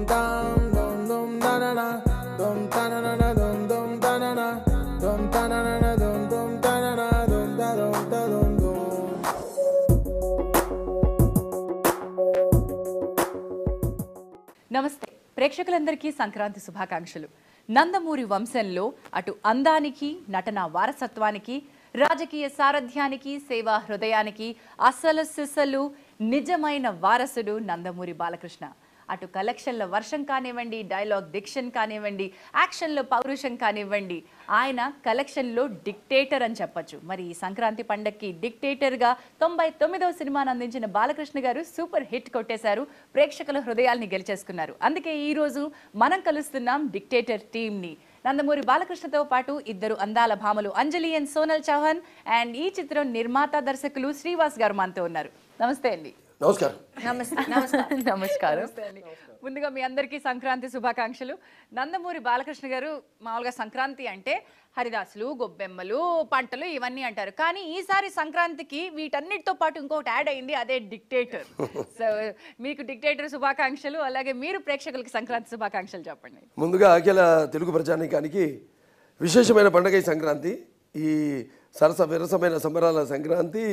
నమస్తే ప్రేక్షకులందరికీ సంక్రాంతి శుభాకాంక్షలు. నందమూరి వంశంలో అటు అందానికి, నటన వారసత్వానికి, రాజకీయ సారథ్యానికి, సేవా హృదయానికి అసలు సిసలు నిజమైన వారసుడు నందమూరి బాలకృష్ణ. అటు కలెక్షన్ల వర్షం కానివ్వండి, డైలాగ్ డిక్షన్ కానివ్వండి, యాక్షన్లో పౌరుషం కానివ్వండి, ఆయన కలెక్షన్లో డిక్టేటర్ అని చెప్పచ్చు. మరి ఈ సంక్రాంతి పండగకి డిక్టేటర్గా 99వ సినిమాను అందించిన బాలకృష్ణ గారు సూపర్ హిట్ కొట్టేశారు, ప్రేక్షకుల హృదయాల్ని గెలిచేసుకున్నారు. అందుకే ఈరోజు మనం కలుస్తున్నాం డిక్టేటర్ టీమ్ని. నందమూరి బాలకృష్ణతో పాటు ఇద్దరు అందాల భామలు అంజలి అండ్ సోనల్ చౌహాన్, అండ్ ఈ చిత్రం నిర్మాత దర్శకులు శ్రీవాస్ గారు మనతో ఉన్నారు. నమస్తే అండి. నమస్కారం. నమస్కారం. ముందుగా మీ అందరికీ సంక్రాంతి శుభాకాంక్షలు. నందమూరి బాలకృష్ణ గారు మామూలుగా సంక్రాంతి అంటే హరిదాసులు, గొబ్బెమ్మలు, పంటలు ఇవన్నీ అంటారు. కానీ ఈసారి సంక్రాంతికి వీటన్నిటితో పాటు ఇంకొకటి యాడ్ అయింది, అదే డిక్టేటర్. సో మీకు డిక్టేటర్ శుభాకాంక్షలు, అలాగే మీరు ప్రేక్షకులకి సంక్రాంతి శుభాకాంక్షలు చెప్పండి. ముందుగా అఖిల తెలుగు ప్రజానీకానికి విశేషమైన పండుగ ఈ సంక్రాంతి. ఈ విరసమైన సంబరాల సంక్రాంతి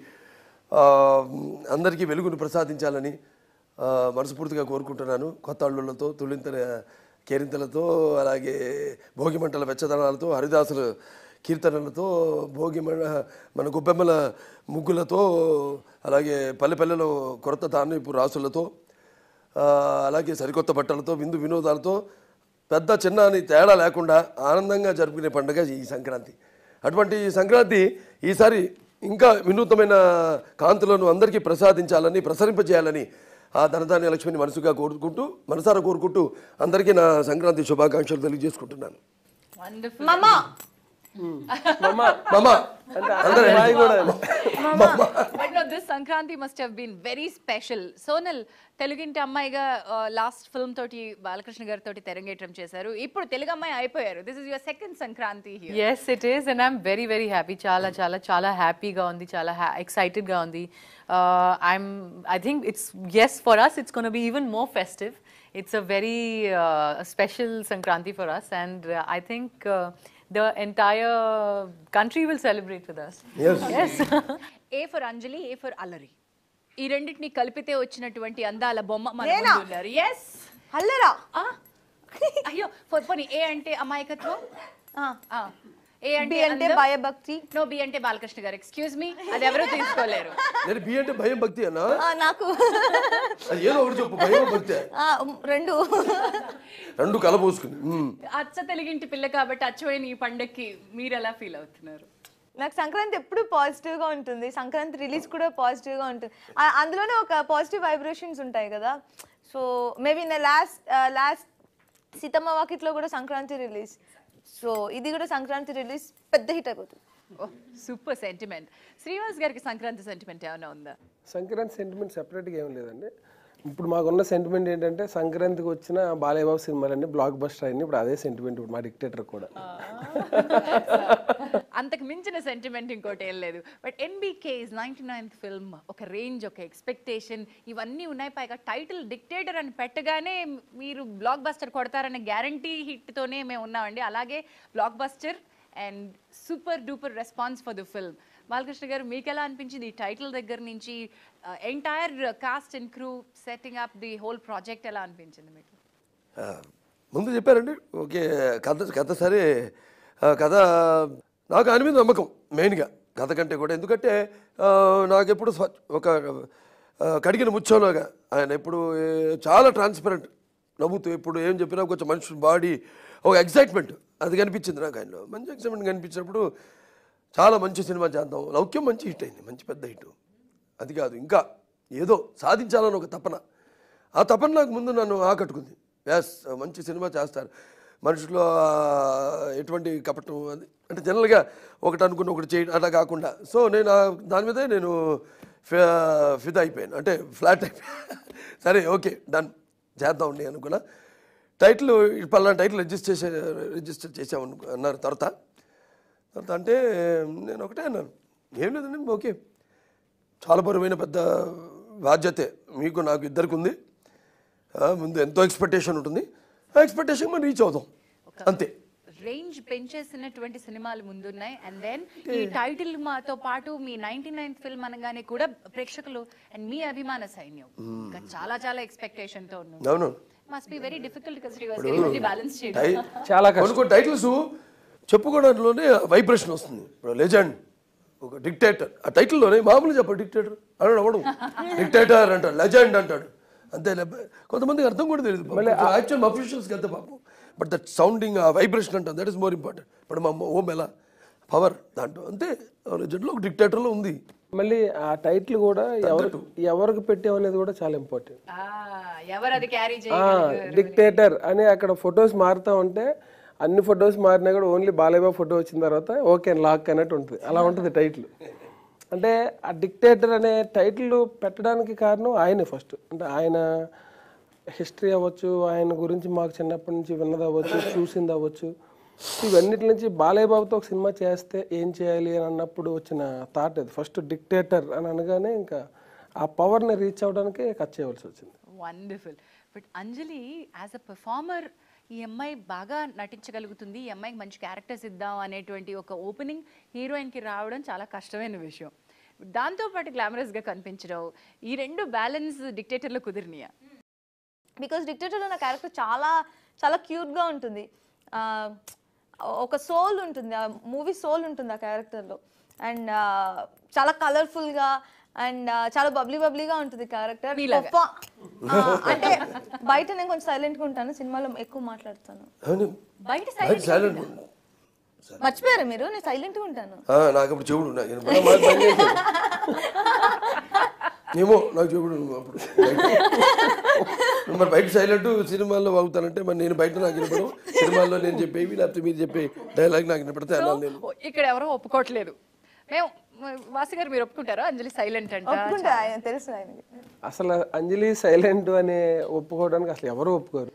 అందరికీ వెలుగును ప్రసాదించాలని మనస్ఫూర్తిగా కోరుకుంటున్నాను. కొత్త అల్లుళ్ళతో, తుళ్ళింతల కేరింతలతో, అలాగే భోగి మంటల వెచ్చదనాలతో, హరిదాసుల కీర్తనలతో, మన గొబ్బెమ్మల ముగ్గులతో, అలాగే పల్లెపల్లెలో కొరత ధాన్యపు రాసులతో, అలాగే సరికొత్త బట్టలతో, విందు వినోదాలతో, పెద్ద చిన్న అని తేడా లేకుండా ఆనందంగా జరుపుకునే పండుగ ఈ సంక్రాంతి. అటువంటి సంక్రాంతి ఈసారి ఇంకా వినూత్నమైన కాంతులను అందరికీ ప్రసాదించాలని, ప్రసరింపజేయాలని ఆ ధనధాన్య లక్ష్మిని మనసారా కోరుకుంటూ అందరికీ నా సంక్రాంతి శుభాకాంక్షలు తెలియజేసుకుంటున్నాను. This Sankranti must have been very special. Sonal, తెలుగింటి అమ్మాయిగా లాస్ట్ ఫిల్మ్ తోటి బాలకృష్ణ గారి తోటి తెరంగేట్రం చేశారు. ఇప్పుడు తెలుగు అమ్మాయి అయిపోయారు. This is your second Sankranti here. Yes, it is, and I'm very very happy. చాలా హ్యాపీగా ఉంది, చాలా ఎక్సైటెడ్ గా ఉంది. I think yes, for us it's going to be even more festive. It's a very special Sankranti for us, and I think the entire country will celebrate with us. Yes. A for Anjali, A for Allari. ఈ రెండింటిని కలిపితే వచ్చినటువంటి అందాల బొమ్మ మన ముందు ఉన్నారు. yes అల్లరా. అయ్యో పోనీ ఏ అంటే అమాయకత్వం, ఏ అంటే భయభక్తి, నో బి అంటే బాలకృష్ణ గారు. ఎక్స్క్యూజ్ మీ, అది ఎవరు తీసుకోలేరు. నేను బి అంటే భయం భక్తి అన్నా, నాకు ఏదో ఒకటి చెప్పు. భయం భక్తి రెండు కలపోసుకుని. అచ్చ తెలుగింటి పిల్ల కాబట్టి అచ్చమైన ఈ పండక్కి మీరు ఎలా ఫీల్ అవుతున్నారు? నాకు సంక్రాంతి ఎప్పుడు పాజిటివ్ గా ఉంటుంది. సంక్రాంతి రిలీజ్ కూడా పాజిటివ్ గా ఉంటుంది. అందులోనే ఒక పాజిటివ్ వైబ్రేషన్స్ ఉంటాయి కదా. సో మేబీ లాస్ట్ సీతమ్మ వాకిట్లో కూడా సంక్రాంతి రిలీజ్, సో ఇది కూడా సంక్రాంతి రిలీజ్ పెద్ద హిట్ అయిపోతుంది. Super sentiment. శ్రీవాస్ గారికి సంక్రాంతి సెంటిమెంట్ ఏమైనా ఉందా? సంక్రాంతి సెంటిమెంట్ సెపరేట్గా ఏం లేదండి. ఇప్పుడు మాకున్న సెంటిమెంట్ ఏంటంటే సంక్రాంతికి వచ్చిన బాలయ్యబాబు సినిమాలన్నీ బ్లాక్ బస్టర్ అయింది. ఇప్పుడు అదే సెంటిమెంట్ ఇప్పుడు మా డిక్టేటర్ కూడా. అంతకు మించిన సెంటిమెంట్ ఇంకోటి ఏం లేదు. బట్ ఎన్బీకేస్ 99th ఫిల్మ్ ఒక రేంజ్, ఒక ఎక్స్పెక్టేషన్ ఇవన్నీ ఉన్నాయి. పైగా టైటిల్ డిక్టేటర్ అని పెట్టగానే మీరు బ్లాక్ బస్టర్ కొడతారనే గ్యారంటీ హిట్తోనే మేము ఉన్నామండి. అలాగే blockbuster and super duper response for the film. Balakrishna garu, మీకు ఎలా అనిపించింది ఈ టైటిల్ దగ్గర నుంచి entire cast and crew setting up the whole project ఎలా అనిపించింది మీకు? ముందు చెప్పారండి. ఓకే, కథ సరే, కథ నాకు ఆయన మీద నమ్మకం మెయిన్గా కథ కంటే కూడా. ఎందుకంటే నాకు ఎప్పుడు ఒక కడిగిన ముచ్చంలాగా ఆయన ఎప్పుడు చాలా ట్రాన్స్పరెంట్, నవ్వుతూ ఎప్పుడు ఏం చెప్పినా కొంచెం మనిషి బాడీ ఒక ఎగ్జైట్మెంట్ అది కనిపించింది నాకు. ఆయనలో మంచి ఎగ్జైట్మెంట్ కనిపించినప్పుడు చాలా మంచి సినిమా చేద్దాం. లౌక్యం మంచి హిట్ అయింది, మంచి పెద్ద హిట్. అది కాదు, ఇంకా ఏదో సాధించాలని ఒక తపన. ఆ తపన నాకు ముందు నన్ను ఆకట్టుకుంది. ఎస్, మంచి సినిమా చేస్తారు, మనుషులో ఎటువంటి కపటం అది అంటే జనరల్గా ఒకటి అనుకున్న ఒకటి చేయడం అలా కాకుండా. సో నేను దాని మీదే నేను ఫిదా అయిపోయాను, అంటే ఫ్లాట్ అయిపోయాను. సరే ఓకే డన్ చేద్దామండి అనుకున్నా. టైటిల్ పలానా టైటిల్ రిజిస్టర్ చేసాము అన్నారు. తర్వాత అంటే నేను ఒకటే అన్నాను, ఏం లేదండి ఓకే, చాలా బరువైన పెద్ద బాధ్యతే మీకు నాకు ఇద్దరికి ఉంది. ముందు ఎంతో ఎక్స్పెక్టేషన్ ఉంటుంది, ఆ ఎక్స్పెక్టేషన్ మనం రీచ్ అవుతాం అంతే. రేంజ్ పెంచేసినటువంటి సినిమాలు ముందున్నాయి. అండ్ దెన్ ఈ టైటిల్ మాతో పాటు మీ 99th ఫిల్మ్ అనగానే కూడా ప్రేక్షకులు అండ్ మీ అభిమాన సైన్యం ఇంకా చాలా చాలా ఎక్స్పెక్టేషన్ తో ఉన్నారు. అవును, must be very difficult because balance చేయడం చాలా కొన్ని టైటిల్స్ చెప్పుకోవడంలోనే వైబ్రేషన్ వస్తుంది. ఇప్పుడు లెజెండ్, ఒక డిక్టేటర్, ఆ టైటిల్లోనే మామూలు చెప్పాడు డిక్టేటర్ అన్నాడు అవడం, డిక్టేటర్ అంటాడు, లెజెండ్ అంటాడు అంతే. కొంతమందికి అర్థం కూడా తెలియదు యాక్చువల్ అఫీషియల్స్కి అంతే పాపం. బట్ దట్ సౌండింగ్, ఆ వైబ్రేషన్ అంటాం, దట్ ఈస్ మోర్ ఇంపార్టెంట్. ఇప్పుడు మా ఓం ఎలా పవర్ దాంట్లో అంతే, లెజెండ్లో ఒక డిక్టేటర్లో ఉంది. మళ్ళీ ఆ టైటిల్ కూడా ఎవరికి పెట్టామనేది కూడా చాలా ఇంపార్టెంట్. ఎవరు అది క్యారీ డిక్టేటర్ అని అక్కడ ఫొటోస్ మారుతూ ఉంటే అన్ని ఫొటోస్ మారినా కూడా ఓన్లీ బాలయ్య ఫోటో వచ్చిన తర్వాత ఓకే లాక్ అన్నట్టు ఉంటుంది. అలా ఉంటుంది టైటిల్. అంటే ఆ డిక్టేటర్ అనే టైటిల్ పెట్టడానికి కారణం ఆయనే ఫస్ట్. అంటే ఆయన హిస్టరీ అవ్వచ్చు, ఆయన గురించి మాకు చిన్నప్పటి నుంచి విన్నది అవ్వచ్చు, చూసింది అవ్వచ్చు, ఇవన్నిటి నుంచి బాలయ్య బాబుతో ఒక సినిమా చేస్తే ఏం చేయాలి అని అన్నప్పుడు వచ్చిన థాట్ అది. ఫస్ట్ డిక్టేటర్ అని అనగానే ఇంకా ఆ పవర్ని రీచ్ అవ్వడానికి కట్ చేయవలసి వచ్చింది. Wonderful. But Anjali as a performer ఈ అమ్మాయి బాగా నటించగలుగుతుంది, ఈ అమ్మాయికి మంచి క్యారెక్టర్స్ ఇద్దాం అనేటువంటి ఒక ఓపెనింగ్ హీరోయిన్కి రావడం చాలా కష్టమైన విషయం. దాంతోపాటు గ్లామరస్గా కనిపించడం, ఈ రెండు బ్యాలెన్స్ డిక్టేటర్లో కుదిరినాయా? బికాస్ డిక్టేటర్లో నా క్యారెక్టర్ చాలా చాలా క్యూట్గా ఉంటుంది. ఒక సోల్ ఉంటుంది, ఆ మూవీ సోల్ ఉంటుంది ఆ క్యారెక్టర్లో. అండ్ చాలా కలర్ఫుల్గా అండ్ చాలా బబ్లీగా ఉంటుంది క్యారెక్టర్. అంటే బయట నేను కొంచెం సైలెంట్గా ఉంటాను, సినిమాలో ఎక్కువ మాట్లాడతాను. బయట సైలెంట్ మర్చిపోయారు మీరు? నేను సైలెంట్గా ఉంటాను. నాకు అప్పుడు చెవుడు ఏమో నాకు చెవుడు అప్పుడు. మరి బయట సైలెంట్, సినిమాల్లో వాగుతానంటే మరి నేను బయట నాకు వినపడం, సినిమాల్లో నేను చెప్పేవి లేకపోతే మీరు చెప్పే డైలాగ్ నాకు వినపడితే అలా నేను. ఇక్కడ ఎవరో ఒప్పుకోవట్లేదు. మేము వాసు గారు మీరు ఒప్పుకుంటారా అంజలి సైలెంట్ అంటే? తెలుసు ఆయనకి. అసలు అంజలి సైలెంట్ అనే ఒప్పుకోవడానికి అసలు ఎవరు ఒప్పుకోరు.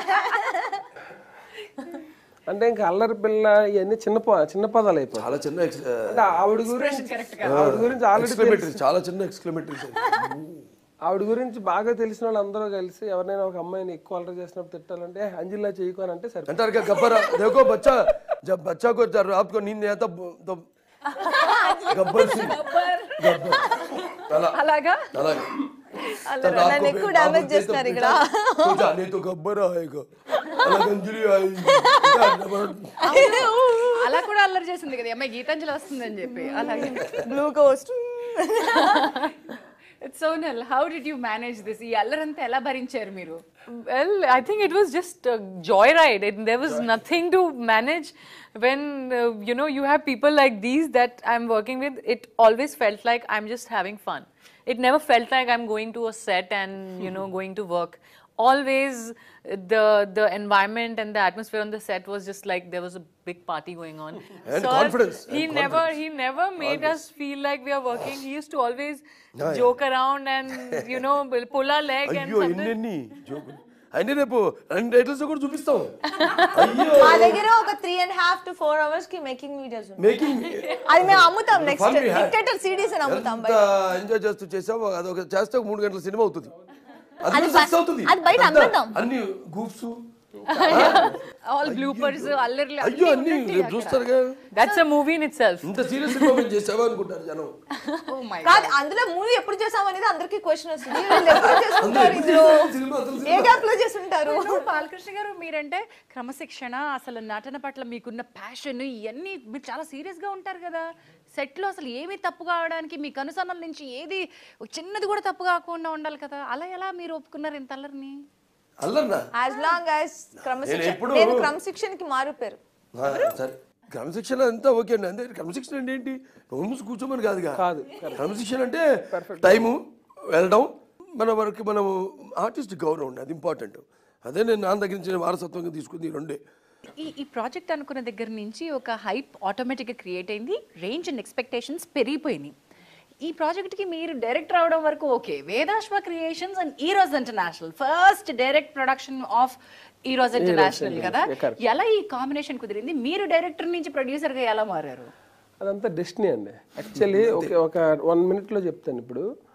అంటే ఇంకా అల్లరి పిల్ల ఇవన్నీ చిన్న పదాలు అయిపోయి చాలా చిన్న అంటే ఆవిడ గురించి ఆల్రెడీ చాలా చిన్న ఎక్స్క్లమేటరీస్. ఆవిడ గురించి బాగా తెలిసిన వాళ్ళు అందరూ కలిసి ఎవరైనా ఒక అమ్మాయిని ఎక్కువ అల్లరి చేసినప్పుడు తిట్టాలంటే అంజలిలా చేయకు అని అంటే సరే అంటారు. గబ్బరా దేకో బచ్చా జబ్ బచ్చా కో రాత్కో నీంद आता तो गब्बर सिंह అలాగా నన్ను ఎక్కువ డ్యామేజ్ చేస్తున్నారు ఇక్కడ. नहीं तो गब्बर आएगा अलग अंजलि आएगी. అలా కూడా అల్లరి చేసింది కదా అమ్మాయి, గీతాంజలి వస్తుందని చెప్పి. అలాగే blue coast. Sonal, how did you manage this? ఈ అల్లరంతా ఎలా భరించారు మీరు? Well, I think it was just a joyride. There was nothing to manage. When you have people like these that I'm working with, it always felt like I'm just having fun. It never felt like I'm going to a set and going to work. Always the environment and the atmosphere on the set was just like there was a big party going on. And confidence. He never made us feel like we are working. He used to always joke around and pull our leg and something. ఎన్ని జోకులు అన్ని రేపు 2 titles కూడా చూపిస్తాం. మా దగ్గర ఒక 3.5 to 4 hours కి మేకింగ్ వీడియోస్ ఉన్నాయి. మేకింగ్ అది మేము అమ్ముతాం. నెక్స్ట్ డిక్టేటర్ సిడీస్ అని అమ్ముతాం. ఎంజాయ్ చేస్తూ చేసావు, అదొక చేస్తే 3 గంటల సినిమా అవుతుంది. అది అవుతుంది, అది బయట అమ్మేద్దాం. అన్ని గూప్స్ ఆల్ బ్లూపర్స్ అల్లర్లు అయ్యో అన్ని చూస్తారుగా. That's a movie in itself. ఇంత సీరియస్ సినిమా మేము చేసావా అనుకుంటారు జనం. ఓ మై కాదు, అందులో మూవీ ఎప్పుడు చేసాం అనేది అందరికీ క్వశ్చన్ వస్తుంది. వీళ్ళు ఎప్పుడు చేస్తుంటారు, ఇందులో ఏ గ్యాప్ లో చేస్తుంటారు? బాలకృష్ణ గారు మీరంటే క్రమశిక్షణ, అసలు నటన పట్ల మీకున్న ప్యాషన్, ఇవన్నీ మీరు చాలా సీరియస్ గా ఉంటారు కదా. సెట్ లో అసలు ఏమీ తప్పు కావడానికి మీ కనుసన్నల నుంచి ఏది చిన్నది కూడా తప్పు కాకుండా ఉండాలి కదా. అలా ఎలా మీరు ఒప్పుకున్నారు ఇంత అల్లరిని? అల్లర్నా? యాజ్ లాంగ్ యాజ్ నేను క్రమశిక్షణకి మారిపోయారు. సరే క్రమశిక్షణ అంతా ఓకే అండి. అంతే క్రమశిక్షణ అంటే ఏంటి? నువ్వు మూసి కూర్చోమని కాదుగా. క్రమశిక్షణ అంటే టైము వెళ్ళడం, మన వరకు మనం ఆర్టిస్ట్ గౌరవం ఉండి, అది ఇంపార్టెంట్. అదే నేను నా దగ్గర నుంచి వారసత్వంగా తీసుకుంది ఈ రెండే. ఈ ప్రాజెక్ట్ అనుకున్న దగ్గర నుంచి ఒక హైప్ ఆటోమేటిక్గా క్రియేట్ అయింది, రేంజ్ అండ్ ఎక్స్పెక్టేషన్స్ పెరిగిపోయినాయి. ఈ ప్రాజెక్ట్కి మీరు డైరెక్టర్ అవడం వరకు okay, Vedaaswa creations and Eros international first direct production of Eros international కదా. ఎలా ఈ కాంబినేషన్ కుదిరింది? మీరు డైరెక్టర్ నుంచి ప్రొడ్యూసర్గా ఎలా మారారు? అదంతా డెస్టినీ అండి. యాక్చువల్లీ ఒక 1 minute లో చెప్తాను. ఇప్పుడు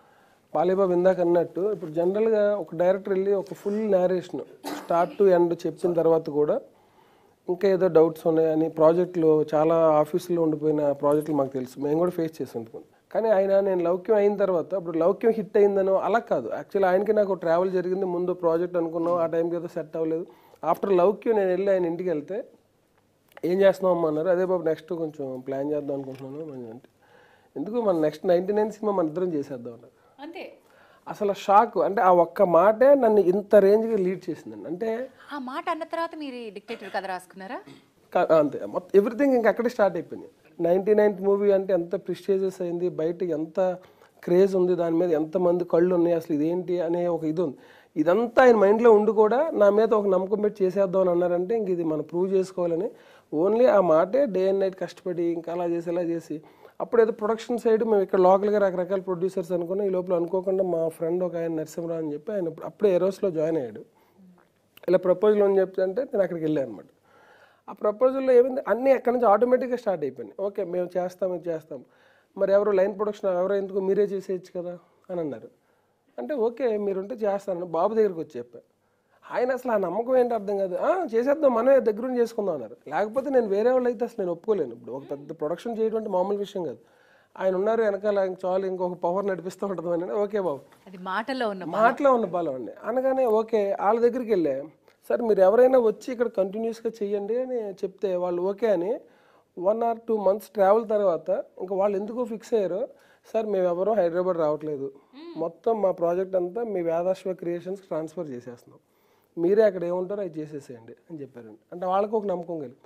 బాలేబాబు ఇందాక అన్నట్టు ఇప్పుడు జనరల్గా ఒక డైరెక్టర్ వెళ్ళి ఒక full narration start to end చెప్పిన తర్వాత కూడా ఇంకా ఏదో డౌట్స్ ఉన్నాయని ప్రాజెక్టులు చాలా ఆఫీసులో ఉండిపోయిన ప్రాజెక్టులు మాకు తెలుసు, మేము కూడా ఫేస్ చేసి ఉంటాం. కానీ ఆయన నేను లౌక్యం అయిన తర్వాత అప్పుడు లౌక్యం హిట్ అయిందనో అలా కాదు, యాక్చువల్లీ ఆయనకి నాకు ట్రావెల్ జరిగింది, ముందు ప్రాజెక్ట్ అనుకున్నాం, ఆ టైంకి ఏదో సెట్ అవ్వలేదు. ఆఫ్టర్ లౌక్యం నేను వెళ్ళి ఆయన ఇంటికి వెళ్తే ఏం చేస్తున్నాం అమ్మ అన్నారు. అదే బాబు నెక్స్ట్ కొంచెం ప్లాన్ చేద్దాం అనుకుంటున్నాను అంటే, ఎందుకు మన నెక్స్ట్ 99 సినిమా మన ఇద్దరం చేసేద్దాం అన్నారు. అంతే. అసలు షాక్, అంటే ఆ ఒక్క మాటే నన్ను ఇంత రేంజ్గా లీడ్ చేసిందండి. అంటే ఆ మాట అన్న తర్వాత మీరు డిక్టేటర్ కథ రాసుకున్నారా? అంతే, మొత్తం ఎవ్రీథింగ్ ఇంకా అక్కడే స్టార్ట్ అయిపోయింది. 99th మూవీ అంటే ఎంత ప్రిస్టేజియస్ అయింది, బయట ఎంత క్రేజ్ ఉంది, దాని మీద ఎంతమంది కళ్ళు ఉన్నాయి, అసలు ఇదేంటి అనే ఒక ఇది ఉంది. ఇదంతా ఆయన మైండ్లో ఉండి కూడా నా మీద ఒక నమ్మకం పెట్టి చేసేద్దాం అని అన్నారంటే ఇంక ఇది మనం ప్రూవ్ చేసుకోవాలని ఓన్లీ ఆ మాటే డే అండ్ నైట్ కష్టపడి ఇంకా అలా చేసి ఇలా చేసి, అప్పుడు ఏదో ప్రొడక్షన్ సైడ్ మేము ఇక్కడ లోకల్గా రకరకాల ప్రొడ్యూసర్స్ అనుకున్నాం. ఈ లోపల అనుకోకుండా మా ఫ్రెండ్ ఒక ఆయన నరసింహరావు అని చెప్పి ఆయన అప్పుడే ఎరోస్లో జాయిన్ అయ్యాడు. ఇలా ప్రపోజల్ అని చెప్తే అంటే నేను అక్కడికి వెళ్ళాను అనమాట. ఆ ప్రపోజల్లో ఏమైంది, అన్నీ అక్కడి నుంచి ఆటోమేటిక్గా స్టార్ట్ అయిపోయినాయి. ఓకే మేము చేస్తాం, ఇది చేస్తాం, మరి ఎవరు లైన్ ప్రొడక్షన్ ఎవరో ఎందుకు మీరే చేసేయచ్చు కదా అని అన్నారు. అంటే ఓకే మీరుంటే చేస్తాను బాబు దగ్గరికి వచ్చి చెప్పాను. ఆయన అసలు ఆ నమ్మకం ఏంటి అర్థం కాదు, చేసేద్దాం మనమే దగ్గర చేసుకుందాం అన్నారు. లేకపోతే నేను వేరే వాళ్ళు అయితే అసలు నేను ఒప్పుకోలేను. ఇప్పుడు ఒక పెద్ద ప్రొడక్షన్ చేయడం అంటే మామూలు విషయం కాదు. ఆయన ఉన్నారు వెనకాల, చాలు ఇంకొక పవర్ నడిపిస్తూ ఉంటుంది అని. ఓకే బాబు, అది మాటలో ఉన్న బలం అండి అనగానే ఓకే వాళ్ళ దగ్గరికి వెళ్ళే, సార్ మీరు ఎవరైనా వచ్చి ఇక్కడ కంటిన్యూస్గా చెయ్యండి అని చెప్తే వాళ్ళు ఓకే అని 1 or 2 months ట్రావెల్ తర్వాత ఇంకా వాళ్ళు ఎందుకో ఫిక్స్ అయ్యారు, సార్ మేము ఎవరో హైదరాబాద్ రావట్లేదు, మొత్తం మా ప్రాజెక్ట్ అంతా మీ వేదాశ్వ క్రియేషన్స్కి ట్రాన్స్ఫర్ చేసేస్తున్నాం, మీరే అక్కడ ఏముంటారో అది చేసేసేయండి అని చెప్పారండి. అంటే వాళ్ళకి ఒక నమ్మకం కలిగి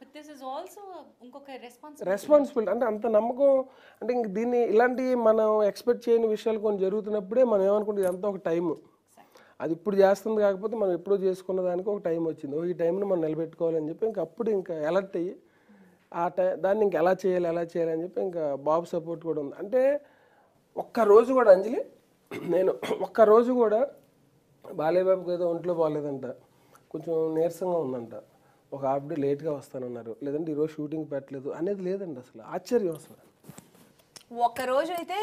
రెస్పాన్సిబిలిటీ, అంటే అంత నమ్మకం. అంటే ఇంక దీన్ని ఇలాంటి మనం ఎక్స్పెక్ట్ చేయని విషయాలు కొన్ని జరుగుతున్నప్పుడే మనం ఏమనుకుంటే ఇదంతా ఒక టైము, అది ఇప్పుడు చేస్తుంది కాకపోతే మనం ఎప్పుడో చేసుకున్న దానికి ఒక టైం వచ్చింది, ఈ టైంని మనం నిలబెట్టుకోవాలని చెప్పి ఇంకా అప్పుడు ఇంకా అలర్ట్ అయ్యి ఆ దాన్ని ఇంకా ఎలా చేయాలి అని చెప్పి ఇంకా బాబు సపోర్ట్ కూడా ఉంది. అంటే ఒక్కరోజు కూడా అంజలి నేను ఒక్కరోజు కూడా బాలేబాబుకి ఏదో ఒంట్లో బాగాలేదంట, కొంచెం నీరసంగా ఉందంట, ఒక హాఫ్ డే లేట్గా వస్తానన్నారు, లేదంటే ఈరోజు షూటింగ్ పెట్టలేదు అనేది లేదండి. అసలు ఆశ్చర్యం. అసలు ఒక్కరోజు అయితే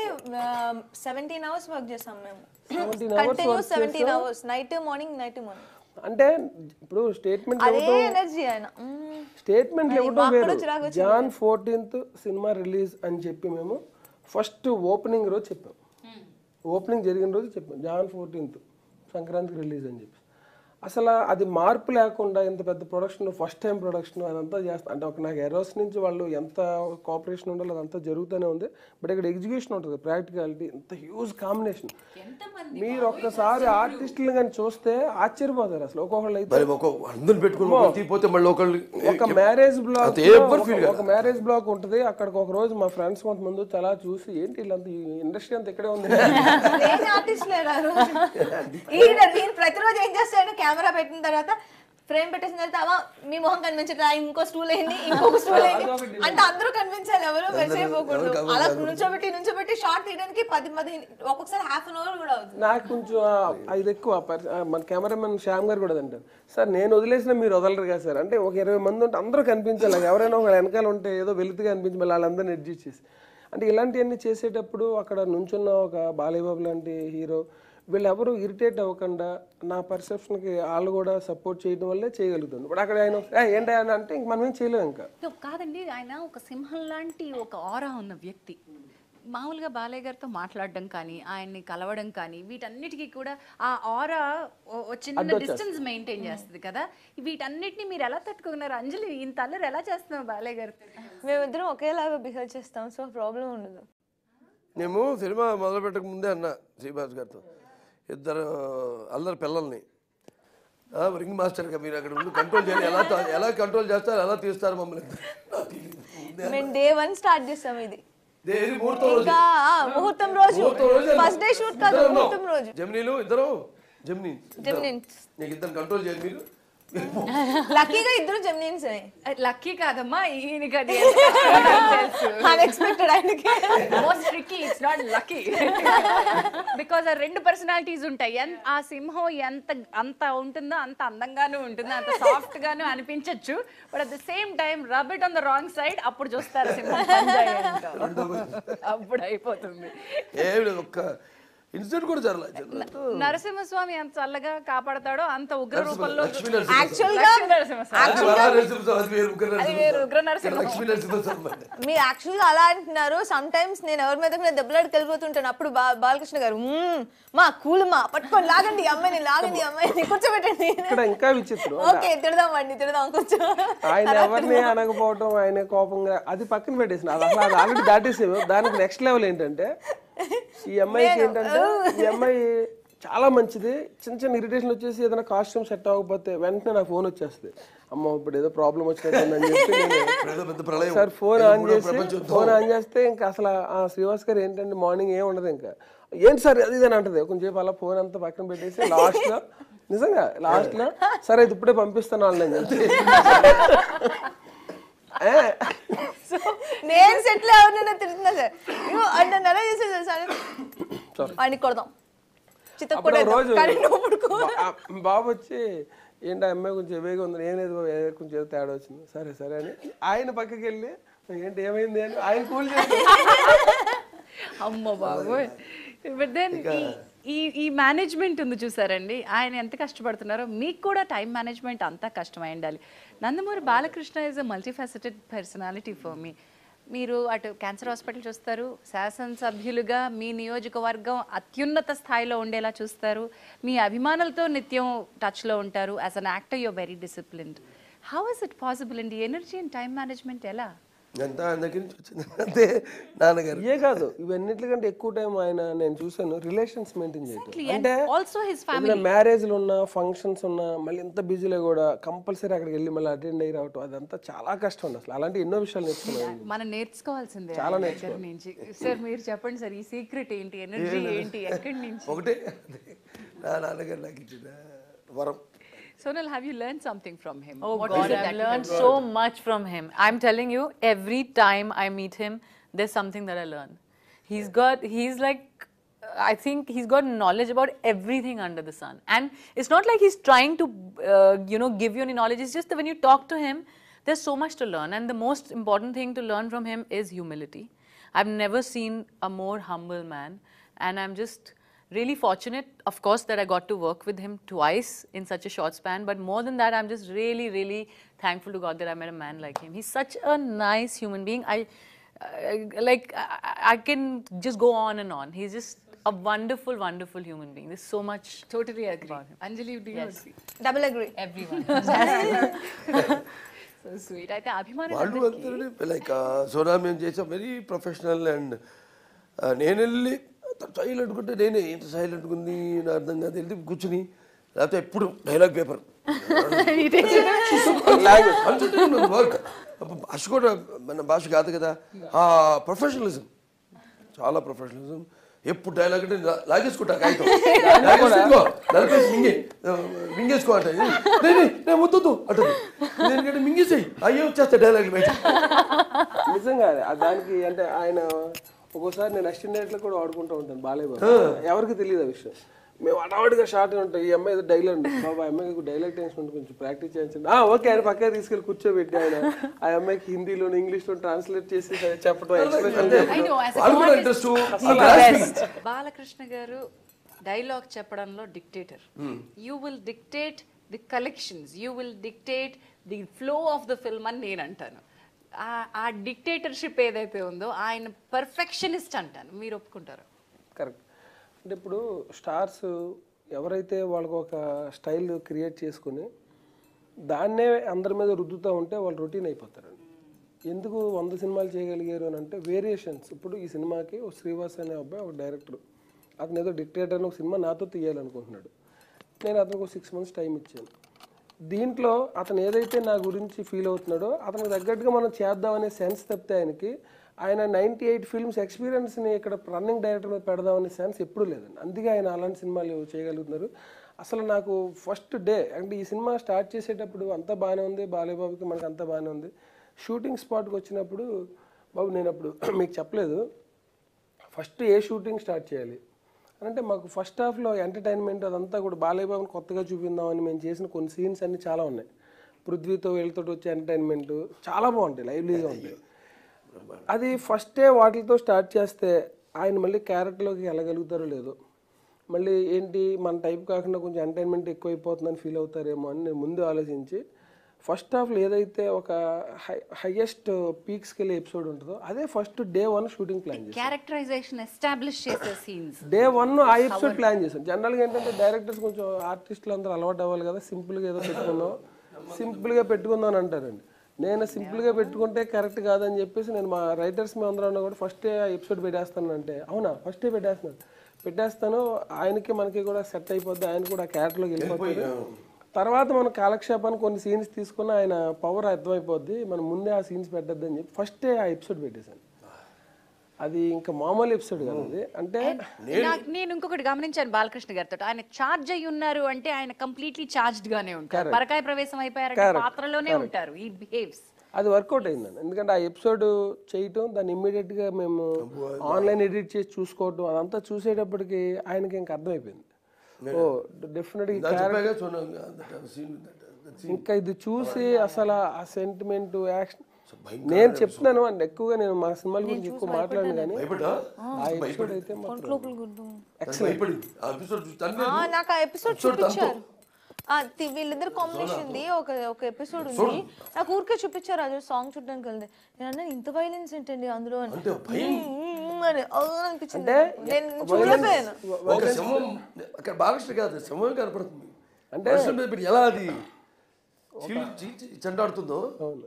17 hours వర్క్ చేసాం మేము, 17 hours నైట్ మార్నింగ్. అంటే ఇప్పుడు స్టేట్మెంట్ ఇవ్వడం వేరు. Jan 14th సినిమా రిలీజ్ అని చెప్పి మేము ఫస్ట్ ఓపెనింగ్ రోజు చెప్పాం, ఓపెనింగ్ జరిగిన రోజు చెప్పాం Jan 14th సంక్రాంతికి రిలీజ్ అని చెప్పి. అసలు అది మార్పు లేకుండా ఇంత పెద్ద ప్రొడక్షన్, ఫస్ట్ టైం ప్రొడక్షన్ అదంతా చేస్తాం. అంటే ఒక నాకు ఎరోస్ నుంచి వాళ్ళు ఎంత కోఆపరేషన్ ఉండాలో అదంతా జరుగుతూనే ఉంది. బట్ ఇక్కడ ఎగ్జిక్యూషన్ ఉంటుంది, ప్రాక్టికాలిటీ, ఇంత హ్యూజ్ కాంబినేషన్. మీరు ఒక్కసారి ఆర్టిస్టులు కానీ చూస్తే ఆశ్చర్యపోతారు అసలు. ఒక్కొక్కళ్ళు అయితే ఒక మ్యారేజ్ బ్లాక్ ఉంటుంది, అక్కడికి ఒక రోజు మా ఫ్రెండ్స్ కొంతమంది చాలా చూసి ఏంటి వీళ్ళంతా ఇండస్ట్రీ అంతా ఇక్కడే ఉంది. ప్రతిరోజు ఏం చేస్తాడు, కెమెరా పెట్టిన తర్వాత ఫ్రేమ్ పెట్టేసిన తర్వాత మీ మొహం కనిపించట్లా, ఇంకో స్టూల్ అయింది, ఇంకొక స్టూల్ అయింది అంటే అందరూ కనిపించాలి, ఎవరు మెసేజ్ అయిపోకూడదు. అలా నుంచోబెట్టి షార్ట్ తీయడానికి 10-15 ఒక్కొక్కసారి ½ an hour కూడా అవుతుంది. నాకు కొంచెం ఇది ఎక్కువ. మన కెమెరామెన్ శ్యామ్ గారు కూడా అంటారు, సార్ నేను వదిలేసినా మీరు వదలరు కదా సార్. అంటే ఒక 20 మంది ఉంటే అందరూ కనిపించాలి, ఎవరైనా ఒక వెనకాల ఉంటే ఏదో వెలుతుగా అనిపించి మళ్ళీ వాళ్ళందరినీ అడ్జస్ట్ చేసి. అంటే ఇలాంటివన్నీ చేసేటప్పుడు అక్కడ నుంచున్న ఒక బాలేబాబు లాంటి హీరో వీళ్ళెవరూ ఇరిటేట్ అవ్వకుండా నా పర్సెప్షన్కి వాళ్ళు కూడా సపోర్ట్ చేయడం వల్లే చేయగలుగుతుంది. ఇప్పుడు అక్కడ ఆయన ఏంటి అని అంటే ఇంక మనం ఏం చేయలేము. ఇంకా కాదండి, ఆయన ఒక సింహం లాంటి ఒక ఆరా ఉన్న వ్యక్తి. మామూలుగా బాలయ్య గారితో మాట్లాడడం కానీ, ఆయన్ని కలవడం కానీ, వీటన్నిటికీ కూడా ఆ ఆరా చిన్న డిస్టెన్స్ మెయింటైన్ చేస్తుంది కదా. వీటన్నిటిని మీరు ఎలా తట్టుకున్నారు? అంజలి ఇంత అల్లరి ఎలా చేస్తున్నావు బాలయ్య గారితో? మేమిద్దరం ఒకేలాగా బిహేవ్ చేస్తాం, సో ప్రాబ్లం ఉండదు. మేము సినిమా మొదలు పెట్టక ముందే అన్న శ్రీనివాస్ గారితో, ఇద్దరు అల్లరి పిల్లల్ని రింగ్ మాస్టర్గా మీరు అక్కడ ముందు కంట్రోల్ చేయాలి, ఎలా కంట్రోల్ చేస్తారు, ఎలా తీస్తారు మమ్మల్ని. మేము Day 1 స్టార్ట్ చేస్తాం. ఇది ముహూర్తం రోజు, ఫస్ట్ డే షూట్ కాదు, ముహూర్తం రోజు. జెమినీలు ఇద్దరు నీకు ఇద్దరు కంట్రోల్ చేయాలి మీరు. లక్కీగా ఇద్దరు జెమినీన్స్. లక్కీ కాదమ్మా, ఈయనకి అన్ఎక్స్పెక్టెడ్. ఆయనకి most tricky, it's not lucky. Because ఆ 2 పర్సనాలిటీస్ ఉంటాయి. ఆ సింహం అంత ఉంటుందో అంత అందంగానూ ఉంటుంది, అంత సాఫ్ట్ గాను అనిపించచ్చు. But at the same time rub it on the wrong side, అప్పుడు చూస్తారు సింహం అప్పుడు అయిపోతుంది. ఇన్సిడెంట్ కూడా జరగలేదు. నరసింహస్వామి ఎంత చల్లగా కాపాడతాడో అంత ఉగ్ర రూపంలో లక్ష్మీ నరసింహ యాక్చువల్ గా మీ యాక్చువల్ గా అలా అంటున్నారు. సమ్ టైమ్స్ నేను ఎవరి మీద దెబ్బలాడికి వెళ్ళిపోతుంటాను. అప్పుడు బాలకృష్ణ గారు మా కూలమా పట్టుకొని లాగండి అమ్మాయిని కూర్చోబెట్టండి. ఇక్కడ ఇంకా విచిత్రం, ఓకే తిడదాం కొంచెం. ఆయన ఎవరిని అనకపోవటం, ఆయన కోపంగా అది పక్కన పెట్టేసిన అది అసలు అది ఆల్రెడీ దాటేసేవి. దానికి నెక్స్ట్ లెవెల్ ఏంటంటే ఈ అమ్మాయికి ఏంటంటే ఈ అమ్మాయి చాలా మంచిది. చిన్న ఇరిటేషన్ వచ్చేసి ఏదైనా కాస్ట్యూమ్ సెట్ అవ్వకపోతే వెంటనే నాకు ఫోన్ వచ్చేస్తుంది, అమ్మ ఇప్పుడు ఏదో ప్రాబ్లం వచ్చినట్టుందని చెప్పి సార్ ఫోన్ ఆన్ చేస్తే ఇంకా అసలు శ్రీవాస్ గారు ఏంటంటే మార్నింగ్ ఏం ఉండదు, ఇంకా ఏంటి సార్ అది ఇదని అంటది. కొంచెం అలా ఫోన్ అంతా పక్కన పెట్టేసి లాస్ట్లో నిజంగా లాస్ట్లో సరే ఇది ఇప్పుడే పంపిస్తాను వాళ్ళని చెప్పి నేను సెటిల్ ఎవరినైనా తిరుగుతున్నా సార్ అంటే నెల చేసేది సార్ అని కొడదాం. రోజు బాబు వచ్చి ఏంటి అమ్మాయి కొంచెం హెవీగా ఉంది, ఏం లేదు కొంచెం ఏదో తేడా వచ్చింది, సరే అని ఆయన పక్కకి వెళ్ళి ఏంటి ఏమైంది అని ఆయన కూల్ చేసి అమ్మ బాబోయ్. బట్ దెన్ ఈ మేనేజ్మెంట్ ఉంది చూసారండి, ఆయన ఎంత కష్టపడుతున్నారో మీకు కూడా టైం మేనేజ్మెంట్ అంతా కష్టమై ఉండాలి. Nandamuri Balakrishna is a multifaceted personality for me. మీరు అటు క్యాన్సర్ హాస్పిటల్ చూస్తారు, శాసనసభ్యులుగా మీ నియోజకవర్గం అత్యున్నత స్థాయిలో ఉండేలా చూస్తారు, మీ అభిమానులతో నిత్యం టచ్లో ఉంటారు. As an actor you're very disciplined. How is it possible అండి? ఎనర్జీ అండ్ టైం మేనేజ్మెంట్ ఎలా? అంతా ఆయన దగ్గర నుంచి వచ్చింది అంతే నాన్నగారు. ఏ కాదు ఇవన్నిటికంటే ఎక్కువ టైం ఆయన నేను చూసాను రిలేషన్స్ మెయింటైన్ చేయటం. అంటే మ్యారేజ్లు ఉన్నా ఫంక్షన్స్ ఉన్నా మళ్ళీ ఎంత బిజీలో కూడా కంపల్సరీ అక్కడికి వెళ్ళి మళ్ళీ అటెండ్ అయ్యి రావటం అదంతా చాలా కష్టం అండి. అసలు అలాంటి ఎన్నో విషయాలు నేర్చుకున్నాను, మనం నేర్చుకోవాల్సిందే చాలా నుంచి. సార్ మీరు చెప్పండి సార్, ఈ సీక్రెట్ ఏంటి, ఎనర్జీ ఏంటి, ఎక్కడి నుంచి? ఒకటే నా నాన్నగారు నాకు ఇచ్చిన వరం. Sonal, have you learned something from him? Oh God, I've learned so much from him. I'm telling you, every time I meet him, there's something that I learn. He's like, I think he's got knowledge about everything under the sun. And it's not like he's trying to, give you any knowledge. It's just that when you talk to him, there's so much to learn. And the most important thing to learn from him is humility. I've never seen a more humble man. And I'm just really fortunate, of course, that I got to work with him twice in such a short span. But more than that, I'm just really, really thankful to God that I met a man like him. He's such a nice human being. I can just go on and on. He's just a wonderful, wonderful human being. There's so much. Totally agree. Anjali, do you agree? Double agree. Everyone. So sweet. అయితే అభిమానం వాళ్ళు అంతే like Sona మేము చేసాం very professional. And నేను వెళ్ళి silent ఉంటే నేనే ఇంత సైలెంట్గా ఉంది నా అర్థం కాదు వెళ్ళి కూర్చుని లేకపోతే ఎప్పుడు డైలాగ్ పేపర్ వర్క్ భాష కూడా మన భాష కాదు కదా. ప్రొఫెషనలిజం చాలా ప్రొఫెషనలిజం. ఎప్పుడు డైలాగ్ అంటే లాగేసుకుంటా కాగితం మింగేసుకో అంటే నేను ముద్దు అంటుంది. ఎందుకంటే మింగేసాయి అయ్యో వచ్చేస్తా డైలాగ్ బయట. నిజంగా దానికి అంటే ఆయన ఒక్కోసారి నేను అసిస్టెంట్ డైరెక్టర్ కూడా వాడుకుంటూ ఉంటాను బాలయ్య బాబు. ఎవరికి తెలియదు ఆ విషయం. మేము అడవాడిగా షార్ట్ ఉంటాయి. ఈ అమ్మాయి డైలాగ్ బాబా అమ్మాయికి డైలాగ్ టెన్షన్ ఉంటుంది కొంచెం ప్రాక్టీస్ చేయించండి. ఓకే ఆయన పక్కన తీసుకెళ్ళి కూర్చోబెట్టి ఆయన ఆ అమ్మాయికి హిందీలో ఇంగ్లీష్లో ట్రాన్స్లేట్ చేసి చెప్పడం ఎక్స్ప్రెషన్. బాలకృష్ణ గారు డైలాగ్ చెప్పడంలో dictator. You will dictate the collections, you will dictate the flow of the film అని నేను అంటాను. ఆ డిక్టేటర్షిప్ ఏదైతే ఉందో ఆయన పర్ఫెక్షనిస్ట్ అంటాను. మీరు ఒప్పుకుంటారు? కరెక్ట్. అంటే ఇప్పుడు స్టార్స్ ఎవరైతే వాళ్ళకు ఒక స్టైల్ క్రియేట్ చేసుకుని దాన్నే అందరి మీద రుద్దుతూ ఉంటే వాళ్ళు రొటీన్ అయిపోతారండి. ఎందుకు 100 సినిమాలు చేయగలిగారు అని అంటే వేరియేషన్స్. ఇప్పుడు ఈ సినిమాకి ఒక శ్రీవాస్ అనే అబ్బాయి ఒక డైరెక్టర్, అతను ఏదో డిక్టేటర్ అని ఒక సినిమా నాతో తీయాలనుకుంటున్నాడు. నేను అతనికి ఒక 6 months టైం ఇచ్చాను. దీంట్లో అతను ఏదైతే నా గురించి ఫీల్ అవుతున్నాడో అతనికి తగ్గట్టుగా మనం చేద్దామనే సెన్స్ తప్పితే ఆయన 98 ఫిల్మ్స్ ఎక్స్పీరియన్స్ని ఇక్కడ రన్నింగ్ డైరెక్టర్ మీద పెడదామనే సెన్స్ ఎప్పుడూ లేదండి. అందుకే ఆయన అలాంటి సినిమాలు చేయగలుగుతున్నారు. అసలు నాకు ఫస్ట్ డే అంటే ఈ సినిమా స్టార్ట్ చేసేటప్పుడు అంతా బాగానే ఉంది, బాలయ్య బాబుకి మనకు అంతా బాగానే ఉంది. షూటింగ్ స్పాట్కి వచ్చినప్పుడు బాబు నేను అప్పుడు మీకు చెప్పలేదు ఫస్ట్ ఏ షూటింగ్ స్టార్ట్ చేయాలి అంటే మాకు ఫస్ట్ హాఫ్లో ఎంటర్టైన్మెంట్ అదంతా కూడా బాలయ్య బాబుని కొత్తగా చూపిందామని మేము చేసిన కొన్ని సీన్స్ అన్నీ చాలా ఉన్నాయి. పృథ్వీతో వీళ్ళతో వచ్చే ఎంటర్టైన్మెంట్ చాలా బాగుంటాయి, లైవ్లీగా ఉంటాయి. అది ఫస్టే వాటితో స్టార్ట్ చేస్తే ఆయన మళ్ళీ క్యారెక్టర్లోకి వెళ్ళగలుగుతారో లేదో. మళ్ళీ ఏంటి మన టైప్ కాకుండా కొంచెం ఎంటర్టైన్మెంట్ ఎక్కువైపోతుందని ఫీల్ అవుతారేమో అని నేను ముందు ఆలోచించి ఫస్ట్ హాఫ్లో ఏదైతే ఒక హైయెస్ట్ పీక్స్కి వెళ్ళే ఎపిసోడ్ ఉంటుందో అదే ఫస్ట్ డే 1 షూటింగ్ ప్లాన్ చేశాను. క్యారెక్టరైజేషన్ ఎస్టాబ్లిష్ చేసే సీన్స్ డే 1 ఆ ఎపిసోడ్ ప్లాన్ చేశాను. జనరల్గా ఏంటంటే డైరెక్టర్స్ కొంచెం ఆర్టిస్టులు అందరూ అలవాటు అవ్వాలి కదా, సింపుల్గా ఏదో పెట్టుకుందాం అని అంటారండి. నేను సింపుల్గా పెట్టుకుంటే కరెక్ట్ కాదని చెప్పేసి నేను మా రైటర్స్ మీ అందరూ కూడా ఫస్టే ఆ ఎపిసోడ్ పెట్టేస్తాను అంటే అవునా ఫస్టే పెట్టేస్తాను ఆయనకి మనకి కూడా సెట్ అయిపోద్ది, ఆయన కూడా ఆ క్యారెక్టర్లోకి వెళ్ళిపోతుంది. తర్వాత మనం కాలక్షేపాన్ని కొన్ని సీన్స్ తీసుకుని ఆయన పవర్ అర్థమైపోద్ది, మనం ముందే ఆ సీన్స్ పెట్టద్దు అని చెప్పి ఫస్టే ఆ ఎపిసోడ్ పెట్టేశాను. అది ఇంకా మామూలు ఎపిసోడ్ కాదు అది. అంటే నేను ఇంకొకటి గమనించాను బాలకృష్ణ గారితో, ఆయన చార్జ్ అయి ఉన్నారు అంటే ఆయన కంప్లీట్లీ చార్జ్డ్ గానే ఉంటారు, పరకాయ ప్రవేశం అయిపోయారంటే పాత్రలోనే ఉంటారు, ఈ బిహేవ్స్. అది వర్కౌట్ అయిందండి. ఎందుకంటే ఆ ఎపిసోడ్ చేయటం దాన్ని ఇమ్మీడియట్గా మేము ఆన్లైన్ ఎడిట్ చేసి చూసుకోవటం అదంతా చూసేటప్పటికి ఆయనకి ఇంకా అర్థమైపోయింది. ఓ డెఫినెట్గా ఇంకా ఇది చూసి అసలు ఆ సెంటిమెంట్ యాక్షన్ నేను చెప్తున్నాను అంటే ఎక్కువగా నేను మా సినిమాల గురించి ఎక్కువ మాట్లాడను కానీ ఆ ఎపిసోడ్ అయితే నాకు ఆ ఎపిసోడ్ చూపించారు, వీళ్ళిద్దరు కాంబినేషన్ ది ఒక ఎపిసోడ్ ఉంది, నాకు ఊరికే చూపించారు అది సాంగ్ చూడడానికి వెళ్తే నేను అన్నా ఇంత వైలెన్స్ ఏంటండి అందులో అనిపించింది. నేను చూడలేకపోయాను. అక్కడ బాలకృష్ణ కాదు సింహం కనపడుతుంది అంటే ఎలా అది చెండాడుతుందో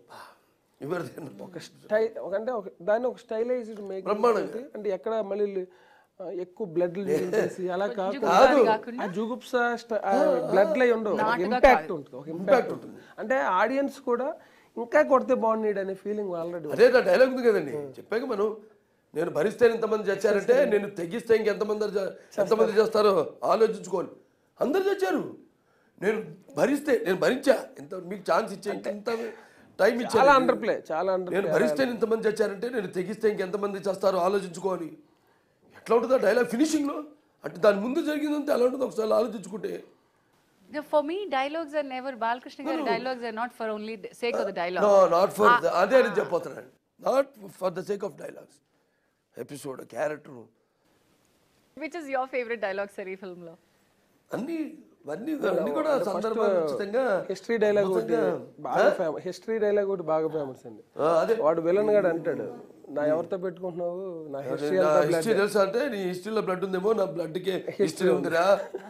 ఒక స్టైల్ అంటే దాన్ని ఒక స్టైలైజ్డ్ మేక్ అంటే ఎక్కడ మళ్ళీ ఎక్కువ బ్లడ్ చూపించేసి అలా కాకుండా జుగుప్స బ్లడ్ లై ఉండవు, ఒక ఇంపాక్ట్ ఉంటుంది. అంటే ఆడియన్స్ కూడా ఇంకా కొడితే బాగుండేది అనే ఫీలింగ్ ఆల్రెడీ. అదే నా డైలాగ్ ఉంది కదండి, చెప్పాక మనం నేను భరిస్తే ఎంతమంది చచ్చారంటే నేను తెగిస్తే ఎంతమంది చేస్తారో ఆలోచించుకోవాలి. అందరు చచ్చారు, నేను భరించా, ఎంత మీకు ఛాన్స్ ఇచ్చే ఇంత టైం ఇచ్చా, చాలా అండర్ ప్లే. నేను భరిస్తే ఇంతమంది చచ్చారంటే నేను తెగిస్తే ఇంకెంతమంది చేస్తారో ఆలోచించుకోవాలి. ఎట్లా ఉంటుందా డైలాగ్ ఫినిషింగ్లో, అంటే దాని ముందు జరిగిందంటే ఎలా ఉంటుందో ఒకసారి ఆలోచించుకుంటే. For me, dialogues are never, Balakrishna Gari dialogues are not for only the sake of the dialogue. No, not for అదే నేను చెప్పొస్తున్నాను, not for the sake of dialogues. Episode character. Which is your favorite dialogue sir ఈ film లో? అన్నీ కూడా సందర్భంగా history dialogue ఒకటి బాగా ఫేమస్ అండి. వాడు విలన్ గాడు అంటాడు, నా ఎవరితో పెట్టుకుంటున్నావు, నా హిస్టరీ తెలుసా అంటే నీ హిస్టరీలో బ్లడ్ ఉందేమో, నా బ్లడ్కి హిస్టరీ ఉందిరా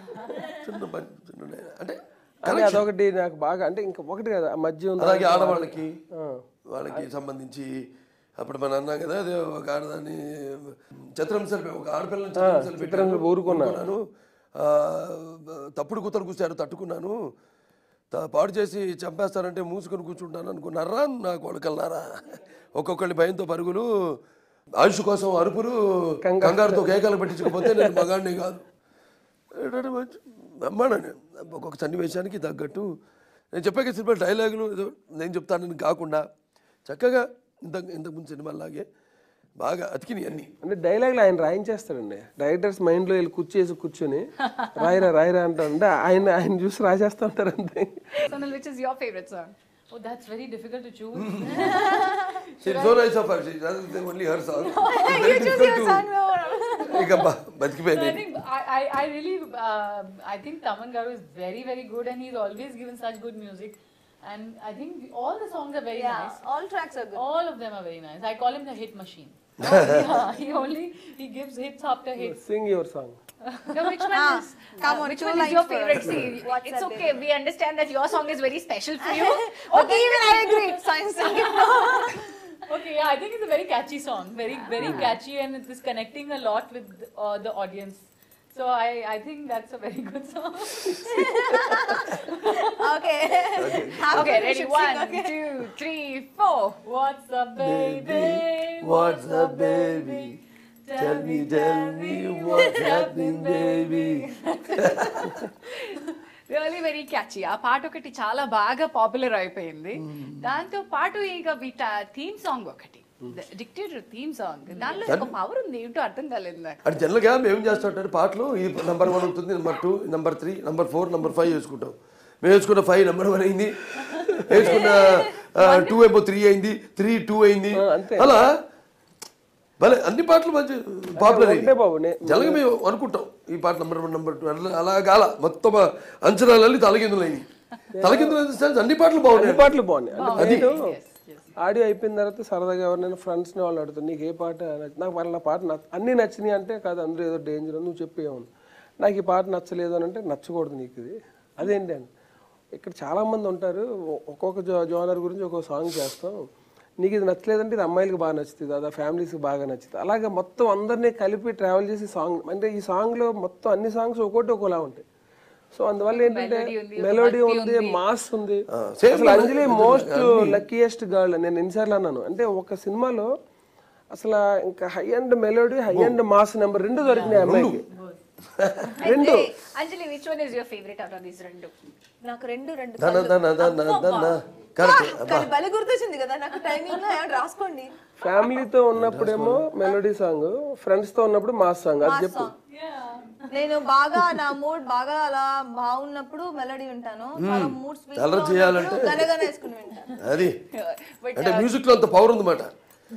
అంటే అదొకటి నాకు బాగా. అంటే ఇంకా ఒకటి కదా మధ్య ఉంది, అలాగే ఆడవాళ్ళకి వాళ్ళకి సంబంధించి అప్పుడు మనం అన్నాం కదా, అదే ఒక ఆడదాన్ని చిత్రంశలు ఒక ఆడపిల్లని ఊరుకున్నాను, తప్పుడు కూతలు కూర్చారు తట్టుకున్నాను, పాడు చేసి చంపేస్తానంటే మూసుకొని కూర్చుంటాను అనుకున్నారా నా కొడుకల్లారా. ఒక్కొక్కళ్ళని భయంతో పరుగులు, ఆయుష్ కోసం అరుపులు, కంగారుతో కేకలు పెట్టించకపోతే నేను మగాడిని కాదు. అమ్మాడని ఒక్కొక్క సన్నివేశానికి తగ్గట్టు నేను చెప్పాక సినిమా డైలాగులు ఏదో నేను చెప్తానని కాకుండా చక్కగా ఇంతకుముందు సినిమాలాగే బాగా అతికినాయి అన్ని. అంటే డైలాగ్లు ఆయన రాయించేస్తాడండి, డైరెక్టర్స్ మైండ్లో వెళ్ళి కూర్చొని రాయిరా అంటాడు, ఆయన చూసి రాసేస్తా ఉంటారు అంతే. Sonal, which is your favorite song? Oh, that's very difficult to choose. She's so nice of her. She doesn't only her song. You choose your song now. I think I really I think Taman Garu is very very good and he's always given such good music. And I think all the songs are very nice. All tracks are good. All of them are very nice. I call him the hit machine. He gives hits after hits. Sing your song. No, which one is? Come on, which one is your favorite? See, it's okay. We understand that your song is very special for you. Okay, even I agree. Science singing. Okay, yeah, I think it's a very catchy song. Very very catchy and it is connecting a lot with the audience. So I think that's a very good song. Okay. Okay, ready? 1, 2, 3, 4. What's up, baby? What's up, baby? Tell me what's happening, baby. Really very catchy. ఆ పాట ఒకటి చాలా బాగా popular అయిపోయింది. దాంతో పాటు ఇక theme song ఒకటి, డిక్టేటర్ థీమ్ సాంగ్, దానిలో ఒక పవర్ ఉంది, ఏంటో అర్థం కాలేదు నాకు. అంటే జనరల్గా మేము చేస్తుంటే పాటలు ఇది నెంబర్ 1 ఉంటుంది, నెంబర్ 2, నెంబర్ 3, నెంబర్ 4, నెంబర్ 5 వేసుకుంటాం. మేము వేసుకున్న 5 నెంబర్ 1 అయింది, వేసుకున్న 2 ఏమో 3 అయింది, 3 2 అయింది. అలా భలే అన్ని పాటలు మంచి పాపులర్ ఒకటే బాబు, జనగా మేము అనుకుంటాం ఈ పాట నెంబర్ 1 నెంబర్ 2 అలా గాల మొత్తం అంచనాలన్నీ తలకిందులైనవి. తలకిందులు అన్ని పాటలు బాగున్నాయి. అన్ని పాటలు బాగున్నాయి. అంటే నేను ఆడియో అయిపోయిన తర్వాత సరదాగా ఎవరైనా ఫ్రెండ్స్ని వాళ్ళు అడుగుతాను, నీకు ఏ పాట నాకు వాళ్ళ పాట అన్నీ నచ్చినాయి అంటే, కాదు అందరూ ఏదో డేంజర్ నువ్వు చెప్పేవాను, నాకు ఈ పాట నచ్చలేదు అని అంటే నచ్చకూడదు నీకు ఇది అదేంటి అని. ఇక్కడ చాలామంది ఉంటారు, ఒక్కొక్క జోనర్ గురించి ఒక్కొక్క సాంగ్ చేస్తాం, నీకు ఇది నచ్చలేదంటే ఇది అమ్మాయిలకు బాగా నచ్చుతుంది, అదా ఫ్యామిలీస్కి బాగా నచ్చుతుంది. అలాగే మొత్తం అందరినీ కలిపి ట్రావెల్ చేసి సాంగ్ అంటే ఈ సాంగ్లో మొత్తం అన్ని సాంగ్స్ ఒక్కోటి ఒక్కోలా ఉంటాయి. సో అందువల్ల ఏంటంటే మెలోడీ ఉంది, మాస్ ఉంది. అసలు అంజలి మోస్ట్ లక్కీయెస్ట్ గర్ల్ నేను ఎన్నిసార్లు అన్నాను అంటే, ఒక సినిమాలో అసలు ఇంకా high and melody high and mass number 2 దొరికినాయి అమ్మాయికి. 2 అంజలి, which one is your favorite out of these రెండు? నాకు రెండు కరెక్ట్. బలి గుర్తొచ్చింది కదా నాకు టైమింగ్ లో రాసుకోండి. ఫ్యామిలీతో ఉన్నప్పుడేమో మెలోడీ సాంగ్, ఫ్రెండ్స్ తో ఉన్నప్పుడు మాస్ సాంగ్. అది చెప్పు. నేను బాగా నా మూడ్ బాగా అలా బాగున్నప్పుడు మెలోడీ వింటాను, చాలా మూడ్ కలర్ చేయాలంటే గనగన వేసుకుని వింటాను. అది అంటే మ్యూజిక్ లో అంత పవర్ ఉంది మాట.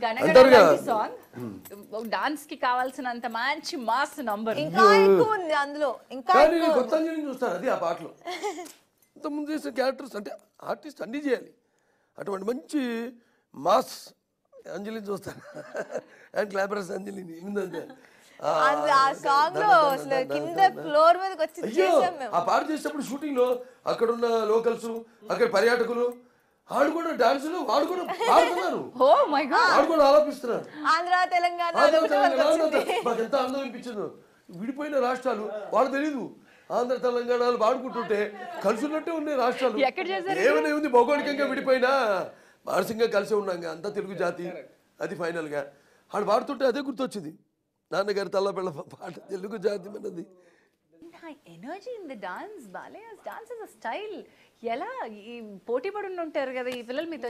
సాంగ్ డాన్స్ కి కావాల్సినంత మంచి మాస్ నంబర్ ఇంకా ఎక్కువ ఉంది అందులో. ఇంకా కొత్త అంజలిని చూస్తాను అది ఆ పాటలో. ఇంతకుముందు చేసిన క్యారెక్టర్స్ అంటే ఆర్టిస్ట్ అన్నీ చేయాలి, అటువంటి మంచి మాస్ అంజలిని చూస్తాను. అండ్ క్లాపరస్ అంజలిని ఆ సాంగ్ లో అసలు కింద ఫ్లోర్ మీదకి వచ్చి చేసాం మేము. ఆ పాట చేసేటప్పుడు షూటింగ్ లో అక్కడ ఉన్న లోకల్స్, అక్కడ పర్యాటకులు వాళ్ళు కూడా డాన్సులు వాళ్ళు కూడా పాడుతున్నారు, వాళ్ళు కూడా ఆలోపిస్తున్నారు. ఆంధ్ర తెలంగాణ మాకు ఎంత ఆనందం అనిపించిందో. విడిపోయిన రాష్ట్రాలు వాళ్ళు తెలీదు, ఆంధ్ర తెలంగాణలు పాడుకుంటుంటే కలిసి ఉన్నట్టే ఉన్నాయి రాష్ట్రాలు. ఏమైనా ఉంది భౌగోళికంగా విడిపోయినా మానసికంగా కలిసి ఉన్నాం అంతా తెలుగు జాతి. అది ఫైనల్ గా వాళ్ళు పాడుతుంటే అదే గుర్తొచ్చింది, నాన్నగారి తల్లబెళ్ళ పాట తెలుగు జాతి మనది. Energy in the dance, Balayya's dance is a style. ఎలా ఈ పోటీ పడి ఉంటారు కదా ఈ పిల్లలు మీతో.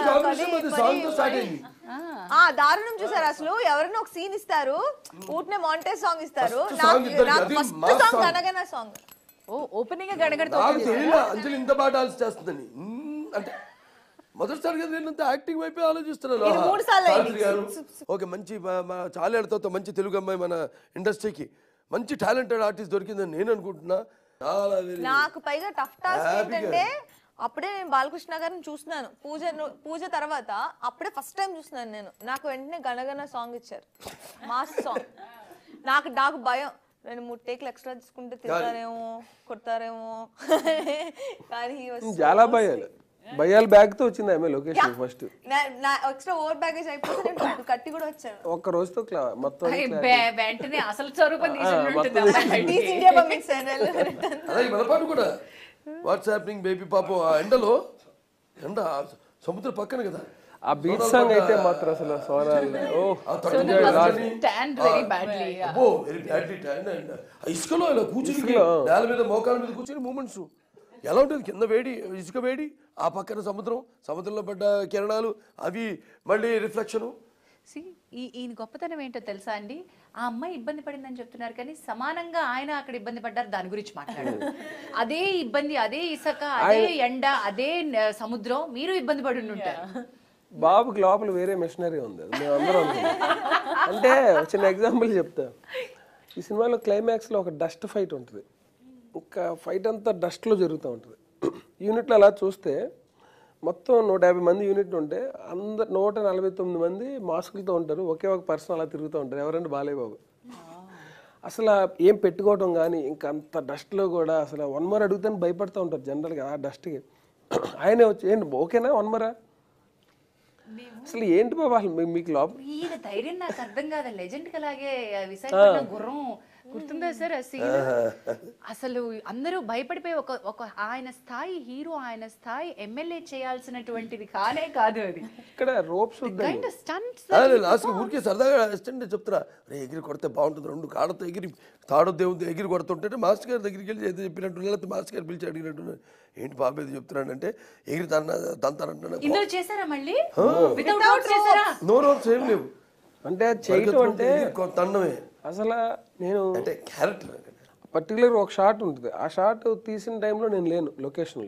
దారుణం చూసారు అసలు. ఎవరైనా ఒక సీన్ ఇస్తారు, ఊటనే మాంటేజ్ సాంగ్ ఇస్తారు, ఫస్ట్ సాంగ్ గనగన సాంగ్. ఓపెనింగ్ గణగణ అంజలి ఇంత బాగా డాన్స్ చేస్తుందని అంటే మొదటిసారిగా నేనంతా యాక్టింగ్ వైపే ఆలోచిస్తున్నాను. ఓకే మంచి చాలా ఏళ్ళతో మంచి తెలుగు అమ్మాయి మన ఇండస్ట్రీకి మంచి టాలెంటెడ్ ఆర్టిస్ట్ దొరికిందని నేను అనుకుంటున్నా. నాకు పైగా టఫ్ టాస్క్ ఏంటంటే, అప్పుడే నేను బాలకృష్ణ గారిని చూస్తున్నాను పూజ తర్వాత, అప్పుడే ఫస్ట్ టైం చూస్తున్నాను నేను. నాకు వెంటనే గణగణ సాంగ్ ఇచ్చారు, మాస్ సాంగ్. నాకు భయం, 2-3 టేక్లు ఎక్స్ట్రా తీసుకుంటే తింటారేమో కొడతారేమో కానీ చాలా భయాలు బ్యాగ్ తో వచ్చింది ఆమె location. First extra over baggage అయిపోతే నేను కట్టి కూడా వచ్చాను ఒక్క రోజుతో మొత్తం వెంటనే అసలు స్వరూపం అలాగే మన పాట కూడా వాట్స్ హ్యాపెనింగ్ బేబీ పాపం ఆ ఎండలో సముద్రం పక్కన కదా ఆ బీచ్ సాంగ్ అయితే మాత్రం అసలు ఇసుకలో ఇలా కూర్చుని నేల మీద మోకాల మీద కూర్చుని మూమెంట్స్ ఎలా ఉంటుంది, కింద వేడి ఇసుక వేడి, ఆ పక్కన సముద్రంలో పడ్డ కిరణాలు అవి మళ్ళీ రిఫ్లెక్షను. ఈయన గొప్పతనం ఏంటో తెలుసా అండి, ఆ అమ్మాయి ఇబ్బంది పడిందని చెప్తున్నారు కానీ సమానంగా ఆయన అక్కడ ఇబ్బంది పడ్డారు, దాని గురించి మాట్లాడారు. అదే ఇబ్బంది, అదే ఇసుక, అదే ఎండ, అదే సముద్రం మీరు ఇబ్బంది పడి ఉంటారు. బాబుకి లోపల వేరే మిషనరీ ఉంది, మేమందరం అంటే చిన్న ఎగ్జాంపుల్ చెప్తా. ఈ సినిమాలో క్లైమాక్స్లో ఒక డస్ట్ ఫైట్ ఉంటుంది, ఇంకా ఫైట్ అంతా డస్ట్లో జరుగుతూ ఉంటుంది. యూనిట్లో అలా చూస్తే మొత్తం 150 మంది యూనిట్ ఉంటే అందరు 149 మంది మాస్కులతో ఉంటారు, ఒకే ఒక పర్సన్ అలా తిరుగుతూ ఉంటారు. ఎవరంటే బాలయ్య బాబు. అసలు ఏం పెట్టుకోవటం కానీ ఇంకా అంత డస్ట్లో కూడా అసలు 1 మోర్ అడుగుతాను భయపడుతూ ఉంటారు జనరల్గా ఆ డస్ట్కి. ఆయనే వచ్చి ఏంటి ఓకేనా 1 మోరా, అసలు ఏంటి బాబు అసలు మీకు లోపల ఈయన ధైర్యం నాకు అర్థం కాదు. లెజెండ్ అలాగే విశాఖపట్నం గుర్రం గుర్తుందా సార్ ఆ సీన్? అసలు అందరూ భయపడిపోయి ఒక ఆయన స్థాయి హీరో, ఆయన స్థాయి ఎమ్మెల్యే చేయాల్సినటువంటిది కానే కాదు అది. ఇక్కడ రోప్స్ ఊరికే సరదాగా అసిస్టెంట్ చెప్తున్నా, ఎగిరి కొడితే బాగుంటుంది, 2 కాళ్ళతో ఎగిరి తాడో దేవుడు ఎగిరి కొడుతుంటే మాస్టర్ గారి దగ్గరికి వెళ్ళి ఏదో చెప్పినట్టు, లేకపోతే మాస్టర్ గారు పిలిచి అడిగినట్టు ఏంటి బాబు ఏది చెప్తున్నాడంటే ఎగిరి తంతానంటున్నాడు. ఇందులో చేశారా మళ్ళీ? నో రోప్స్ ఏం లేవు అంటే చేయటం అంటే తండమే. అసలు నేను అంటే క్యారెక్టర్ పర్టికులర్ ఒక షాట్ ఉంటుంది, ఆ షాట్ తీసిన టైంలో నేను లేను లొకేషన్లో.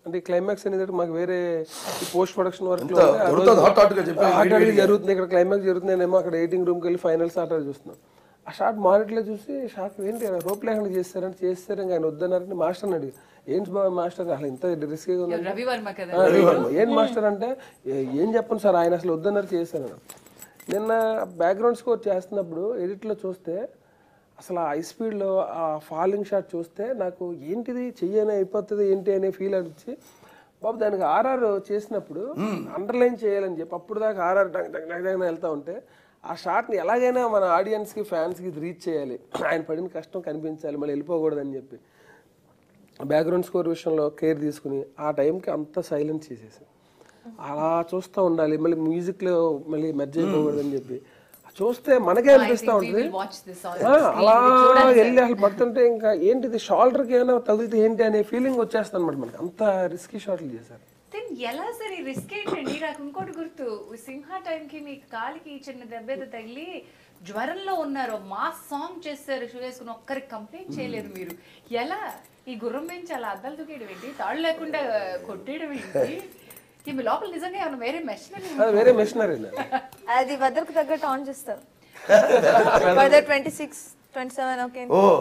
అంటే క్లైమాక్స్ అనేది మాకు వేరే పోస్ట్ ప్రొడక్షన్ వర్క్ జరుగుతుంది, ఇక్కడ క్లైమాక్స్ జరుగుతుందేమో అక్కడ ఎడిటింగ్ రూమ్కి వెళ్ళి ఫైనల్ షాట్ చూస్తున్నాం. ఆ షాట్ మానిటర్లో చూసి షాక్, ఏంటి రోప్ లేకుండా చేస్తారంటే చేస్తారు, ఇంకా ఆయన వద్దన్నారంటే మాస్టర్ని అడిగి ఏంటి బాబు మాస్టర్ అసలు ఇంత రిస్క్గా ఉంది, ఏంటి మాస్టర్ అంటే ఏం చెప్పండి సార్ ఆయన అసలు వద్దన్నారు చేశాను. నిన్న బ్యాక్గ్రౌండ్ స్కోర్ చేస్తున్నప్పుడు ఎడిట్లో చూస్తే అసలు ఆ హై స్పీడ్లో ఆ ఫాలింగ్ షాట్ చూస్తే నాకు ఏంటిది చెయ్యనే అయిపోతుంది ఏంటి అనే ఫీల్ అనిపించి బాబు దానికి ఆర్ఆర్ చేసినప్పుడు అండర్లైన్ చేయాలని చెప్పి అప్పుడు దాకా ఆర్ఆర్ దగ్గర వెళ్తూ ఉంటే ఆ షాట్ని ఎలాగైనా మన ఆడియన్స్కి ఫ్యాన్స్కి రీచ్ చేయాలి, ఆయన పడిన కష్టం కనిపించాలి, మళ్ళీ వెళ్ళిపోకూడదని చెప్పి బ్యాక్గ్రౌండ్ స్కోర్ విషయంలో కేర్ తీసుకుని ఆ టైంకి అంతా సైలెన్స్ చేసేసి అలా చూస్తూ ఉండాలి, మళ్ళీ మ్యూజిక్లో మళ్ళీ మెర్జ్ అయిపోకూడదని చెప్పి చూస్తే మనకే అనిపిస్తూ ఉంటుంది. అలా వెళ్ళి అసలు పడుతుంటే ఇంకా ఏంటిది షోల్డర్కి ఏమైనా తగిలితే ఏంటి అనే ఫీలింగ్ వచ్చేస్తుంది అనమాట మనకి, అంత రిస్కీ షాట్లు చేశారు. ఎలా సార్ ఈ రిస్క్ ఏంటండి? నాకు ఇంకోటి గుర్తు, సింహ టైంకి మీ కాలికి చిన్న దెబ్బేదో తగిలి జ్వరంలో ఉన్నారు, మాస్ సాంగ్ చేస్తారు షూ వేసుకుని, ఒక్కరికి కంప్లైంట్ చేయలేదు మీరు. ఎలా ఈ గుర్రం నుంచి అలా అద్దాలు దూకేయడం ఏంటి, తాళ్ళు లేకుండా కొట్టేయడం ఏంటి? మీ లోపల నిజంగా ఏమైనా వేరే మెషినరీ? వేరే మెషినరీ అది వెదర్కి తగ్గట్టు ఆన్ చేస్తారు. Weather 26, 27 okay.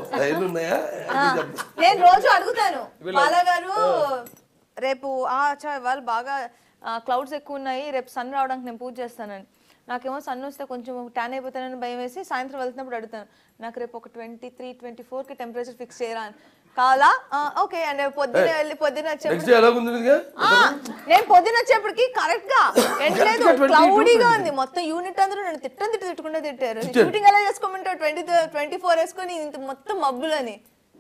నేను రోజు అడుగుతాను బాలా గారు, రేపు వాళ్ళు బాగా క్లౌడ్స్ ఎక్కువ ఉన్నాయి, రేపు సన్ రావడానికి నేను పూజ చేస్తానని. నాకేమో సన్ వస్తే కొంచెం ట్యాన్ అయిపోతానని భయం వేసి సాయంత్రం వెళ్తున్నప్పుడు అడుగుతాను, నాకు రేపు ఒక 23, 24కి టెంపరేచర్ ఫిక్స్ చేయరా అని. కావాలా? ఓకే. అండ్ పొద్దున వెళ్ళి పొద్దున నేను పొద్దున వచ్చేప్పటికి కరెక్ట్ గా ఎండలేదు, క్లౌడీగా ఉంది. మొత్తం యూనిట్ అందరూ నన్ను తిట్టకుండా తిట్టారు. షూటింగ్ ఎలా చేసుకోమంటారు 24 వేసుకొని ఇంత మొత్తం మబ్బులని.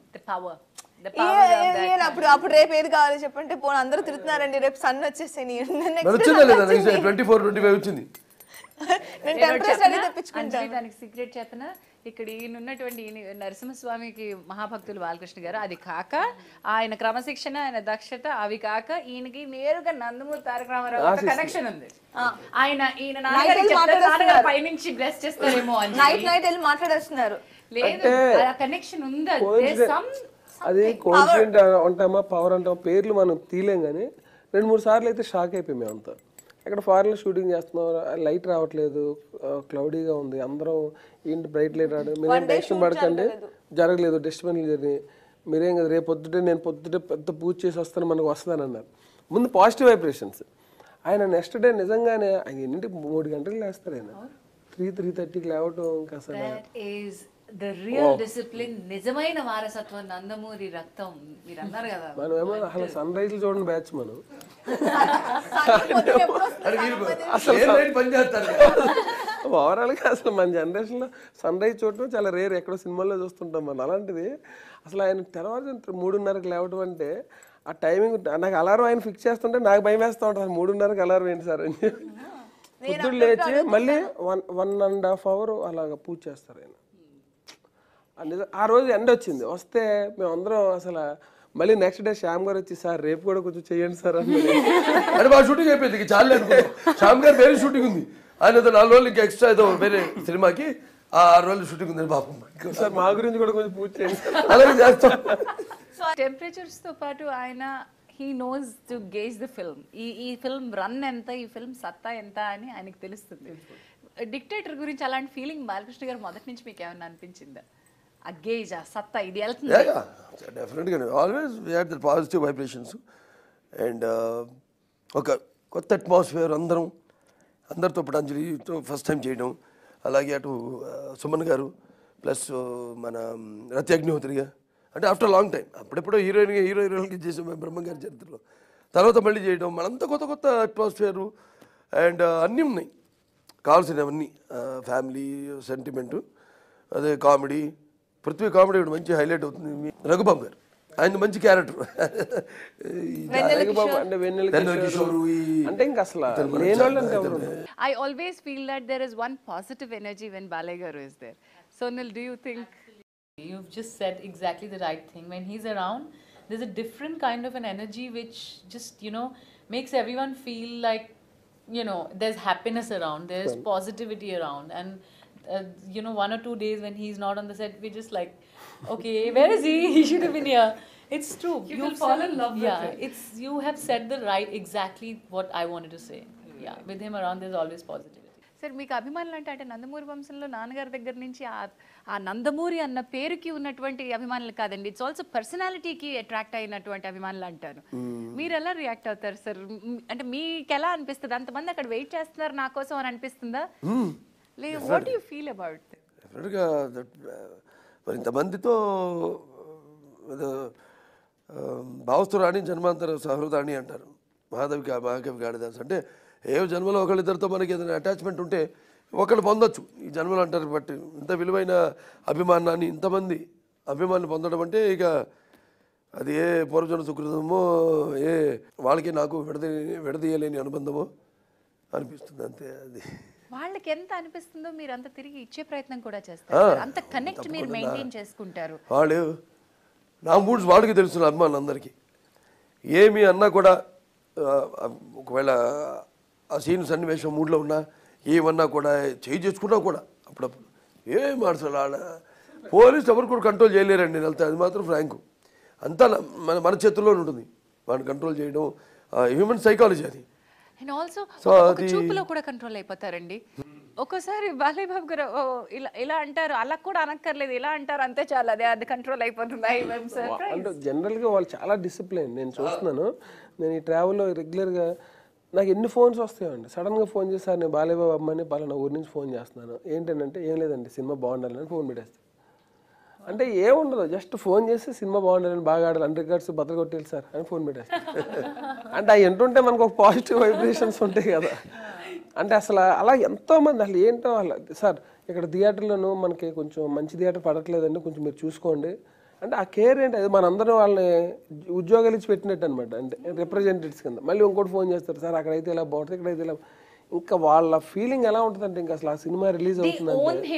అప్పుడు రేపు ఏది కావాలి చెప్పంటే పోనీ అందరూ తిడుతున్నారండి రేపు సన్ వచ్చేసాయి. దానికి సీక్రెట్ చెప్పిన ఇక్కడ ఈయనున్నటువంటి నరసింహస్వామికి మహాభక్తులు బాలకృష్ణ గారు, అది కాక ఆయన క్రమశిక్షణ, ఆయన దక్షత, అవి కాక ఈయనకి నేరుగా నందమూరి తారక రామారావు కనెక్షన్ ఉంది. ఈయన నాన్నగారు పైనుంచి బ్లెస్ చేస్తారేమో అని నైట్ వెళ్ళి మాట్లాడేస్తున్నారు. లేదు, కనెక్షన్ ఉందా? అది కోఇన్సిడెంట్ అంటామా పవర్ అంటామా పేర్లు మనం తీలేం కానీ 2-3 సార్లు అయితే షాక్ అయిపోయి మేమంతా. ఇక్కడ ఫారెన్లో షూటింగ్ చేస్తున్నాం, లైట్ రావట్లేదు, క్లౌడీగా ఉంది, అందరం ఏంటి బ్రైట్ లైట్ రావడం, మీరేం టెన్షన్ పడకండి, జరగలేదు, డస్ట్బిన్లు జరిగినాయి, మీరేం కదా రేపు పొద్దుటే నేను పొద్దుటే పెద్ద పూజ చేసి వస్తాను మనకు వస్తుందని అన్నారు. ముందు పాజిటివ్ వైబ్రేషన్స్. ఆయన నెక్స్ట్ డే నిజంగానే ఆయన ఎన్నింటికి 3 గంటలకు లేస్తారు, ఆయన 3:30కి లేవటం ఇంకా అసలు the real discipline, నిజమైన వారసత్వం, నందమూరి రక్తం. మీరు అన్నారు కదా మనమేమో అసలు సన్ రైజ్ చూడండి బ్యాచ్ మనం. ఓవరాల్గా అసలు మన జనరేషన్లో సన్ రైజ్ చూడటం చాలా రేర్, ఎక్కడో సినిమాల్లో చూస్తుంటాం మనం. అలాంటిది అసలు ఆయన తెల్లవారు 3:30కి లేవటం అంటే ఆ టైమింగ్ నాకు అలారం ఆయన ఫిక్స్ చేస్తుంటే నాకు భయం వేస్తూ ఉంటుంది, 3:30కి అలారం ఏంటి సార్ అని. పొద్దున్న లేచి మళ్ళీ 1.5 hour అలాగా పూజ చేస్తారు ఆయన. ఆ రోజు ఎండ వచ్చింది, వస్తే మేమందరం అసలు మళ్ళీ నెక్స్ట్ డే శ్యామ్ గారు వచ్చి సార్ రేపు కూడా కొంచెం చెయ్యండి సార్ అని. అంటే మా షూటింగ్ అయిపోయింది చాలా అనుకున్నాం. శ్యామ్ గారు వేరే షూటింగ్ ఉంది, ఆయన 4 రోజులు ఇంకా ఎక్స్ట్రా ఏదో వేరే సినిమాకి 6 రోజులు షూటింగ్ ఉంది. పాపం సార్ మా గురించి కూడా కొంచెం పూజ చేయండి అలాగే చేస్తాం. టెంపరేచర్స్ తో పాటు ఆయన he knows to gauge the film. ఈ ఫిల్మ్ రన్ ఎంత, ఈ ఫిల్మ్ సత్తా ఎంత అని ఆయనకు తెలుస్తుంది. డిక్టేటర్ గురించి అలాంటి ఫీలింగ్ బాలకృష్ణ గారు మొదటి నుంచి మీకు ఏమన్నా అనిపించిందా? ఆ గేజ్, ఆ సత్తా ఇది వెళ్తుంది. డెఫినెట్గా always we had the positive vibrations and ఒక కొత్త అట్మాస్ఫియర్, అందరితో పాటు అంజలితో ఫస్ట్ టైం చేయడం, అలాగే అటు సుమన్ గారు ప్లస్ మన రతి అగ్నిహోత్రిగా, అంటే ఆఫ్టర్ లాంగ్ టైం. అప్పుడెప్పుడో హీరోయిన్కి చేసాం బ్రహ్మ గారి చరిత్రలో, తర్వాత మళ్ళీ చేయడం, మనంతా కొత్త అట్మాస్ఫియరు అండ్ అన్నీ ఉన్నాయి కావాల్సినవన్నీ. ఫ్యామిలీ సెంటిమెంటు, అదే కామెడీ, పృథ్వీ కామెడీ ఇప్పుడు మంచి హైలైట్ అవుతుంది. రఘుబాబు గారు ఆయన మంచి క్యారెక్టర్, అంటే ఇంకా అసలు I always feel that there is one positive energy when Balai Garu is there. Sonal, do you think? You've just said exactly the right thing. When he's around, there's a different kind of an energy which just, makes everyone feel like, there's happiness around, there's positivity around. And, 1 or 2 days when he's not on the set, we're just like, okay, where is he? He should have been here. It's true. You will fall in love with Yeah, him. it's you have said the right exactly what I wanted to say. Yeah, with him around, there's always positivity. Sir మీకు అభిమానులు అంటే నందమూరి వంశంలో నాన్నగారి దగ్గర నుంచి ఆ నందమూరి అన్న పేరుకి ఉన్నటువంటి అభిమానులు కాదండి, ఇట్స్ ఆల్సో పర్సనాలిటీకి అట్రాక్ట్ అయినటువంటి అభిమానులు అంటారు. మీరు ఎలా రియాక్ట్ అవుతారు సార్? అంటే మీకు ఎలా అనిపిస్తుంది? అంతమంది అక్కడ వెయిట్ చేస్తున్నారు నా కోసం అని అనిపిస్తుందా? లేదు, వాట్ యు ఫీల్ అబౌట్? డెఫినెట్గా మరి ఇంతమందితో భావస్తురాణి జన్మాంతర సహృదాణి అంటారు మహాకవి కాళిదాస్. అంటే ఏ జన్మలో ఒకళ్ళిద్దరితో మనకి ఏదైనా అటాచ్మెంట్ ఉంటే ఒకళ్ళు పొందొచ్చు ఈ జన్మలో అంటారు. బట్ ఇంత విలువైన అభిమానాన్ని ఇంతమంది అభిమానులు పొందడం అంటే ఇక అది ఏ పూర్వజన్మ సుకృతమో ఏ వాళ్ళకి నాకు విడదీయలేని అనుబంధమో అనిపిస్తుంది అంతే. అది వాళ్ళకి ఎంత అనిపిస్తుందో మీరు అంత తిరిగి ఇచ్చే ప్రయత్నం కూడా చేస్తారు, అంత కనెక్ట్ మీరు మెయింటైన్ చేసుకుంటారు. వాళ్ళు నా మూడ్స్ వాళ్ళకి తెలుసు, అభిమానులు అందరికీ ఏమి అన్నా కూడా ఒకవేళ ఆ సీన్ సన్నివేశం మూడ్లో ఉన్నా ఏమన్నా కూడా చేయి చేసుకున్నా కూడా అప్పుడప్పుడు ఏం అసలు ఆడ పోలీసు ఎవరు కూడా కంట్రోల్ చేయలేరండి. నేను వెళ్తే అది మాత్రం ఫ్రాంకు అంతా మన చేతుల్లోనే ఉంటుంది. వాడిని కంట్రోల్ చేయడం హ్యూమన్ సైకాలజీ అది. అండ్ ఆల్సో చూపులో కూడా కంట్రోల్ అయిపోతారండి. ఒక్కోసారి బాలయ్య బాబు గారు ఇలా అంటారు, అలా కూడా అనక్కర్లేదు, ఇలా అంటారు అంతే చాలు, అది కంట్రోల్ అయిపోతుంది. అంటే జనరల్గా వాళ్ళు చాలా డిసిప్లైన్. నేను చూస్తున్నాను, నేను ఈ ట్రావెల్లో రెగ్యులర్గా నాకు ఎన్ని ఫోన్స్ వస్తాయండి. సడన్గా ఫోన్ చేసి సార్ నేను బాలయ్య బాబు అమ్మని పలానా ఊరి నుంచి ఫోన్ చేస్తున్నాను, ఏంటంటే ఏం లేదండి సినిమా బాగుండాలని ఫోన్ పెట్టేస్తాను. అంటే ఏముండదు, జస్ట్ ఫోన్ చేసి సినిమా బాగుండాలని బాగా ఆడాలి 100 రికార్డ్స్ బద్దలు కొట్టేది సార్ అని ఫోన్ పెట్టేస్తాను. అంటే అవి ఎంటుంటే మనకు ఒక పాజిటివ్ వైబ్రేషన్స్ ఉంటాయి కదా. అంటే అసలు అలా ఎంతోమంది అసలు ఏంటో అలా సార్ ఇక్కడ థియేటర్లోనూ మనకి కొంచెం మంచి థియేటర్ పడట్లేదండి కొంచెం మీరు చూసుకోండి అంటే ఆ కేర్ ఏంటి, అది మనందరం వాళ్ళని ఉద్యోగాలు ఇచ్చి పెట్టినట్టు అనమాట. అంటే రిప్రజెంటేటివ్స్ కింద మళ్ళీ ఇంకోటి ఫోన్ చేస్తారు సార్ అక్కడైతే ఇలా బాగుంటుంది ఇక్కడైతే ఇలా. ఇంకా వాళ్ళ ఫీలింగ్ ఎలా ఉంటుంది అంటే ఇంకా అసలు ఆ సినిమా రిలీజ్ అవుతుందంటే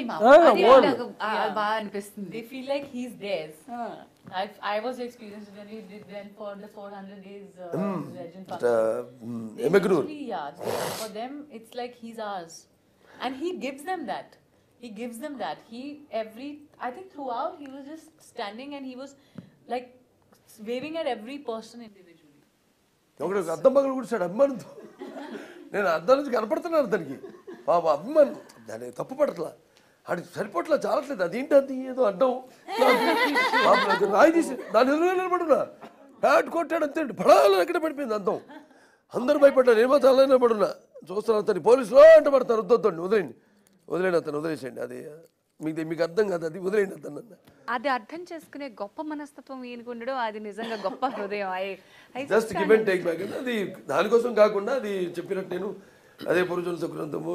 They feel like he's theirs. I was experienced when we went for the 400 days legend function. Actually, yeah, for them it's like he's ours, and he gives them that. He gives them that. I think throughout he was just standing and he was like waving at every person individually. ఒకడు అద్దం పగలు కూర్చాడు అభిమానంతో. నేను అద్దం నుంచి కనపడుతున్నాను దానికి బాబా అభిమానం, దాన్ని తప్పు పడట్లా, అది సరిపోట్లా చాలట్లేదు, అదేంటి అది ఏదో అడ్డం రాయి తీసి దాని ఎదురుగా నిలబడున్నా బ్యాట్ కొట్టాడు అంతే పడాలని ఎక్కడ పడిపోయింది అద్దం. అందరూ భయపడ్డారు, ఏమో చాలా నిలబడున్నా చూస్తాను అతన్ని పోలీసులో అంటే పడతారు, వద్దండి వదిలేండి అతను వదిలేసేయండి, అది మీకు అర్థం కాదు, అది వదిలేండి అతను అన్న. అది అర్థం చేసుకునే గొప్ప మనస్తత్వం ఈయనకు ఉండడం అది నిజంగా గొప్ప హృదయం. Just give and take back అంటే అది దానికోసం కాకుండా అది చెప్పినట్టు నేను అదే పురుషుల సుకృతము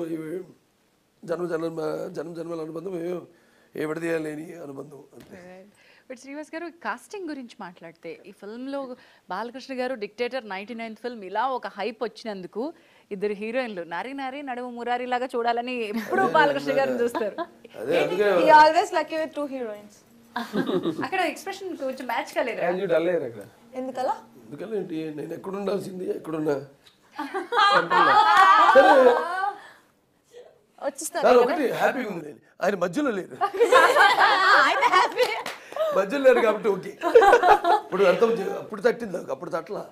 జన్మల అనుబంధం ఏ విడదీయలేని అనుబంధం అంతే. బట్ శ్రీనివాస్ గారు కాస్టింగ్ గురించి మాట్లాడితే ఈ ఫిల్మ్లో బాలకృష్ణ గారు డిక్టేటర్ 99th ఫిల్మ్ ఇలా ఒక హైప్ వచ్చినందుకు ఇద్దరు హీరోయిన్లు నారీ నడుము మురారి లాగా చూడాలని ఎప్పుడూ బాలకృష్ణ గారిని చూస్తారు. He always lucky with 2 heroines. అక్కడ ఎక్స్ప్రెషన్ కొంచెం మ్యాచ్ కాలేదు. ఎందుకలా? ఎందుకంటే నేను ఎక్కడ ఉండాల్సింది ఎక్కడున్నా వచ్చిస్తారు ఒకటి హ్యాపీగా ఉంది, ఆయన మధ్యలో లేరు, మధ్యలో లేరు కాబట్టి ఓకే. ఇప్పుడు అర్థం అప్పుడు తట్టింది, అప్పుడు తట్టలా.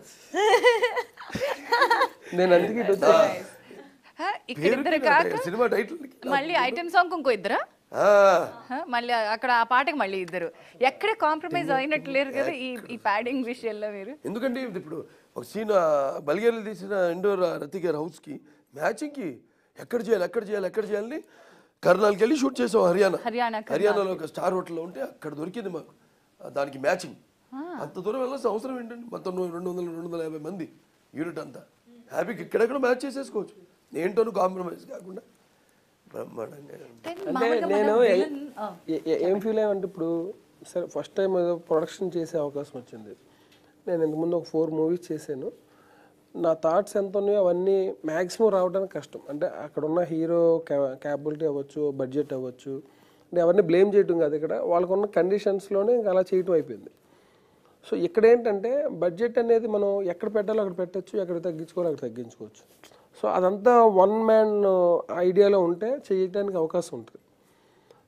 నేను అందుకే ఇక్కడ ఇద్దరు కాక సినిమా టైటిల్ మళ్ళీ ఐటమ్ సాంగ్ ఇంకో ఇద్దరా, మళ్ళీ అక్కడ ఆ పాటకి మళ్ళీ ఇద్దరు, ఎక్కడ కాంప్రమైజ్ అయినట్టు లేరు కదా ఈ ప్యాడింగ్ విషయంలో మీరు. ఎందుకంటే ఇప్పుడు ఒక సీన్ బల్గేరియా తీసిన ఇండోర్ రతి గారి హౌస్కి మ్యాచింగ్కి ఎక్కడ చేయాలని కర్నాల్కి వెళ్ళి షూట్ చేసాం. హర్యానాలో ఒక స్టార్ హోటల్లో ఉంటే అక్కడ దొరికింది మాకు దానికి మ్యాచింగ్. అంత దూరం వెళ్ళాల్సిన అవసరం ఏంటండి, మొత్తం 250 మంది యూనిట్ అంతా హ్యాపీకి ఇక్కడెక్కడ మ్యాచ్ చేసేసుకోవచ్చు, ఏంటోను కాంప్రమైజ్ కాకుండా బ్రహ్మాండంగా. అంటే నేను ఏం ఫీల్ అయ్యామంటే ఇప్పుడు సరే ఫస్ట్ టైం ఏదో ప్రొడక్షన్ చేసే అవకాశం వచ్చింది. నేను ఇంతకుముందు ఒక 4 మూవీస్ చేశాను. నా థాట్స్ ఎంత ఉన్నాయో అవన్నీ మ్యాక్సిమం రావడానికి కష్టం. అంటే అక్కడ ఉన్న హీరో క్యాపబిలిటీ అవ్వచ్చు, బడ్జెట్ అవ్వచ్చు, అంటే ఎవరిని బ్లేమ్ చేయటం కాదు, ఇక్కడ వాళ్ళకున్న కండిషన్స్లోనే ఇంకా అలా చేయటం అయిపోయింది. సో ఇక్కడ ఏంటంటే బడ్జెట్ అనేది మనం ఎక్కడ పెట్టాలో అక్కడ పెట్టచ్చు, ఎక్కడ తగ్గించుకోవాలో అక్కడ తగ్గించుకోవచ్చు. సో అదంతా వన్ మ్యాన్ ఐడియాలో ఉంటే చేయడానికి అవకాశం ఉంటుంది.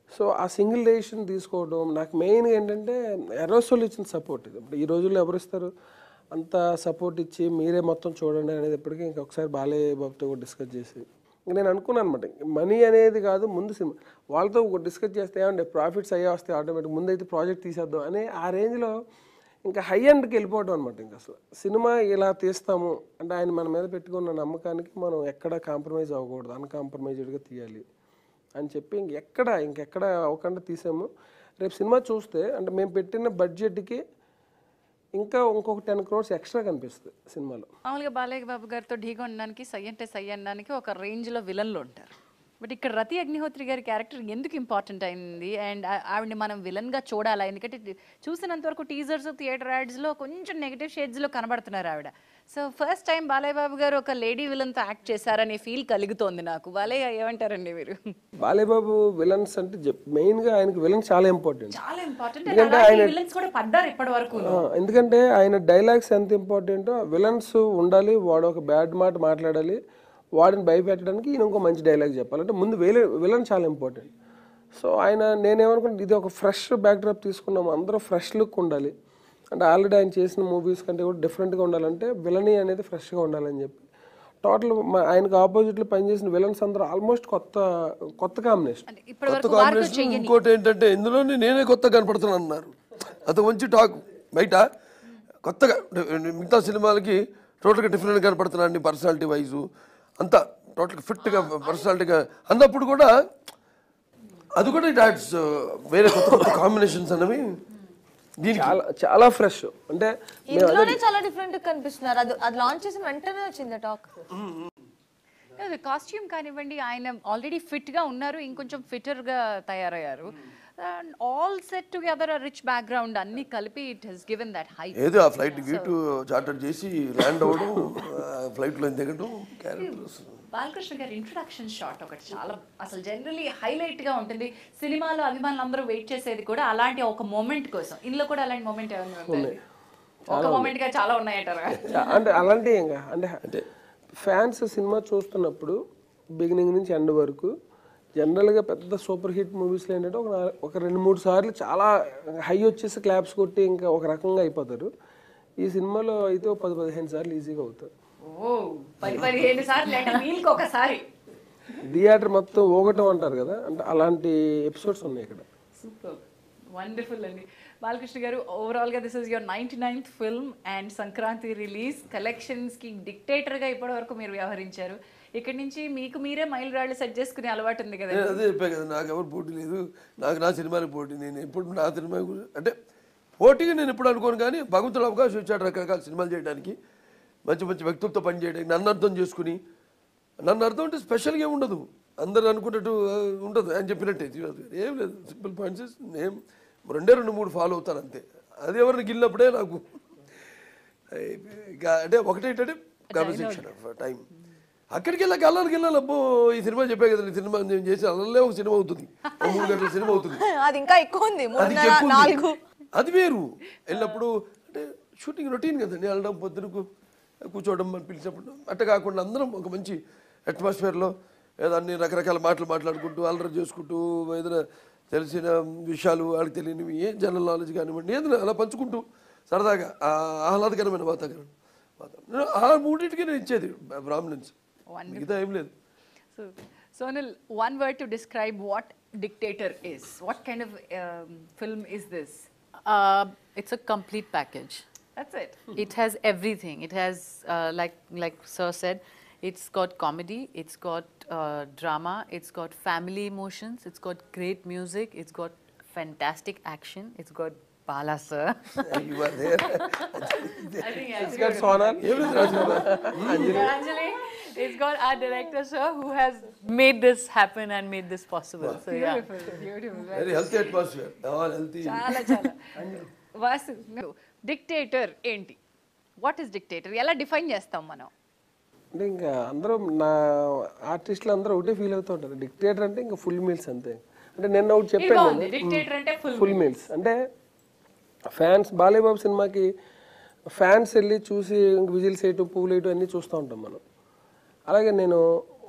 సో ఆ సింగిల్ డెసిషన్ తీసుకోవడం నాకు మెయిన్గా ఏంటంటే ఎర్రసోల్ ఇచ్చిన సపోర్ట్. ఇది ఇప్పుడు ఈ రోజుల్లో ఎవరు ఇస్తారు అంత సపోర్ట్ ఇచ్చి మీరే మొత్తం చూడండి అనేది ఎప్పటికీ ఇంకొకసారి బాలయ్య బాబుతో కూడా డిస్కస్ చేసి నేను అనుకున్నాను అనమాట, మనీ అనేది కాదు ముందు సినిమా వాళ్ళతో డిస్కస్ చేస్తే ఏమంటే ప్రాఫిట్స్ అయ్యే వస్తాయి ఆటోమేటిక్, ముందైతే ప్రాజెక్ట్ తీసేద్దాం అని ఆ రేంజ్లో ఇంకా హై ఎండ్కి వెళ్ళిపోవడం అనమాట. ఇంకా అసలు సినిమా ఇలా తీస్తాము అంటే ఆయన మన మీద పెట్టుకున్న నమ్మకానికి మనం ఎక్కడ కాంప్రమైజ్ అవ్వకూడదు, అన్కాంప్రమైజ్డ్గా తీయాలి అని చెప్పి ఇంకెక్కడ అవ్వకుండా తీసాము. రేపు సినిమా చూస్తే అంటే మేము పెట్టిన బడ్జెట్కి ఇంకా ఇంకొక 10 crores ఎక్స్ట్రా కనిపిస్తుంది సినిమాలో. మామూలుగా బాలయ్య బాబు గారితో ఢీగా ఉండడానికి సై అంటే సై అనడానికి ఒక రేంజ్లో విలన్లు ఉంటారు. బట్ ఇక్కడ రతి అగ్నిహోత్రి గారి క్యారెక్టర్ ఎందుకు ఇంపార్టెంట్ అయింది అండ్ ఆవిడని మనం విలన్గా చూడాలా? ఎందుకంటే చూసినంత వరకు టీజర్స్ థియేటర్ యాడ్స్లో కొంచెం నెగిటివ్ షేడ్స్లో కనబడుతున్నారు ఆవిడ. So first time Balayya Babu garu ఒక లేడీ విలన్తో యాక్ట్ చేశారనే ఫీల్ కలుగుతోంది నాకు. బాలయ్య ఏమంటారండి మీరు? బాలయ్య బాబు విలన్స్ అంటే మెయిన్గా ఆయనకి విలన్ చాలా ఇంపార్టెంట్. చాలా ఇంపార్టెంట్. ఎందుకంటే ఆయన విలన్స్ కూడా పడ్డారు ఇప్పటి వరకు. ఎందుకంటే ఆయన డైలాగ్స్ ఎంత ఇంపార్టెంటో విలన్స్ ఉండాలి, వాడు ఒక బ్యాడ్ మాట మాట్లాడాలి, వాడిని భయపెట్టడానికి ఈయన ఇంకో మంచి డైలాగ్ చెప్పాలంటే ముందు విలన్ చాలా ఇంపార్టెంట్. సో నేనేమనుకుంటే ఇది ఒక ఫ్రెష్ బ్యాక్డ్రాప్ తీసుకున్నాము, అందరూ ఫ్రెష్ లుక్ ఉండాలి అంటే ఆల్రెడీ ఆయన చేసిన మూవీస్ కంటే కూడా డిఫరెంట్గా ఉండాలంటే విలనీ అనేది ఫ్రెష్గా ఉండాలని చెప్పి టోటల్ ఆయనకు ఆపోజిట్లో పనిచేసిన విలన్స్ అందరూ ఆల్మోస్ట్ కొత్త కాంబినేషన్. ఇంకోటి ఏంటంటే ఇందులోనే నేనే కొత్తగా కనపడుతున్నాను అన్నారు, అది మంచి టాక్ బయట. కొత్తగా మిగతా సినిమాలకి టోటల్గా డిఫరెంట్గా కనపడుతున్నాను పర్సనాలిటీ వైజు అంతా టోటల్గా ఫిట్గా పర్సనాలిటీగా అన్నప్పుడు కూడా అది కూడా డాట్స్ వేరే కొత్త కాంబినేషన్స్ అనేవి చాలా చాలా ఫ్రెష్ అంటే ఇందులోనే చాలా డిఫరెంట్ కనిపిస్తున్నారు. అది లాంచ్ చేసిన వెంటనే వచ్చింది టాక్. కాస్ట్యూమ్ కానివ్వండి, ఆయన ఆల్రెడీ ఫిట్గా ఉన్నారు, ఇంకొంచెం ఫిట్టర్గా తయారయ్యారు. All set together rich background అన్ని కలిపి it has given that hype. ఏదో ఆ ఫ్లైట్ టికెట్ చార్టర్ చేసి ల్యాండ్ అవ్వడం, ఫ్లైట్లో దిగడం, క్యారెక్టర్స్. బాలకృష్ణ గారి ఇంట్రొడక్షన్ షాట్ ఒకటి చాలా అసలు జనరలీ హైలైట్గా ఉంటుంది. సినిమాలో అభిమానులు అందరూ వెయిట్ చేసేది కూడా అలాంటి ఒక మూమెంట్ కోసం. ఇందులో కూడా అలాంటి మూమెంట్ ఏమైనా ఉంది? ఒక మూమెంట్గా చాలా ఉన్నాయంటారా? అంటే అలాంటి అంటే ఫ్యాన్స్ సినిమా చూస్తున్నప్పుడు బిగినింగ్ నుంచి ఎండ్ వరకు జనరల్గా పెద్ద సూపర్ హిట్ మూవీస్లో ఏంటంటే ఒక 2-3 సార్లు చాలా హై వచ్చేసి క్లాప్స్ కొట్టి ఇంకా ఒక రకంగా అయిపోతారు. ఈ సినిమాలో అయితే 10-15 సార్లు ఈజీగా అవుతారు. 10-15 సార్లు అంటే వీళ్ళకి ఒకసారి థియేటర్ మొత్తం ఊగటం అంటారు కదా, అంటే అలాంటి ఎపిసోడ్స్ ఉన్నాయి ఇక్కడ. సూపర్ వండర్ఫుల్ అండి. బాలకృష్ణ గారు, ఓవరాల్గా this is your 99th film and Sankranti release. కలెక్షన్స్కి డిక్టేటర్గా ఇప్పటి వరకు మీరు వ్యవహరించారు. ఇక్కడ నుంచి మీకు మీరే మైల్ రాళ్ళు సెట్ చేసుకునే అలవాటు ఉంది కదా? అదే చెప్పాను కదా, నాకు ఎవరు పోటీ లేదు, నాకు నా సినిమాకి పోటీ. నేను ఎప్పుడు నా సినిమా అంటే పోటీగా నేను ఎప్పుడు అనుకోను, కానీ భగవంతుడు అవకాశం ఇచ్చాడు రకరకాల సినిమాలు చేయడానికి, మంచి మంచి వ్యక్తులతో పనిచేయడానికి. నన్ను అర్థం చేసుకుని, నన్ను అర్థం అంటే స్పెషల్గా ఏమి ఉండదు, అందరు అనుకున్నట్టు ఉండదు అని చెప్పినట్టే. ఏం లేదు, సింపుల్ పాయింట్స్. నేను 2-3 ఫాలో అవుతాను అంతే. అది ఎవరిని గిల్లినప్పుడే నాకు అంటే ఒకటేంటంటే కన్వర్సేషన్ ఆఫ్ టైం. అక్కడికి వెళ్ళాక అల్లారికి అబ్బో ఈ సినిమా చెప్పే కదా, ఈ సినిమా నేను చేసి అల్లలే ఒక సినిమా అవుతుంది, 3 గంటల సినిమా అవుతుంది. అది ఇంకా ఎక్కువ ఉంది, 3-4. అది వేరు. వెళ్ళినప్పుడు అంటే షూటింగ్ రొటీన్ కదండి, వెళ్ళడం పొద్దునకు కూర్చోవడం అని పిలిచినప్పుడు అట్ట కాకుండా అందరం ఒక మంచి అట్మాస్ఫియర్లో ఏదో అన్ని రకరకాల మాటలు మాట్లాడుకుంటూ అల్లరి చేసుకుంటూ ఏదైనా తెలిసిన విషయాలు వాళ్ళకి తెలియనివి ఏ జనరల్ నాలెడ్జ్ కానివ్వండి ఏదైనా అలా పంచుకుంటూ సరదాగా ఆహ్లాదకరమైన వాతావరణం. ఆ మూడింటికి నేను ఇచ్చేది ప్రామినెన్స్, మిగతా ఏం లేదు. So, Sonal, one word to describe what Dictator is. What kind of film is this? It's a complete package. That's it. It has everything. It has, like Sir said, it's got comedy, it's got drama, it's got family emotions, it's got great music, it's got fantastic action, it's got Bala sir. You are there. I think It's got Sonal. Anjali. It's got our director sir who has made this happen and made this possible. So yeah. beautiful. Very healthy atmosphere. All healthy. చాలా చాలా. Vasu, dictator ఏంటి? What is dictator? ఎలా define చేస్తాం మనం? అంటే ఇంకా అందరూ నా ఆర్టిస్టులు అందరూ ఒకటే ఫీల్ అవుతూ ఉంటారు, డిక్టేటర్ అంటే ఇంకా ఫుల్ మీల్స్ అంతే. అంటే నిన్న ఒకటి చెప్పాను, డిక్టేటర్ అంటే ఫుల్ మీల్స్ అంటే ఫ్యాన్స్ బాలయ్య బాబు సినిమాకి ఫ్యాన్స్ వెళ్ళి చూసి ఇంక విజిల్స్ వేయటం, పువ్వులు వేయటం అన్నీ చూస్తూ ఉంటాం మనం. అలాగే నేను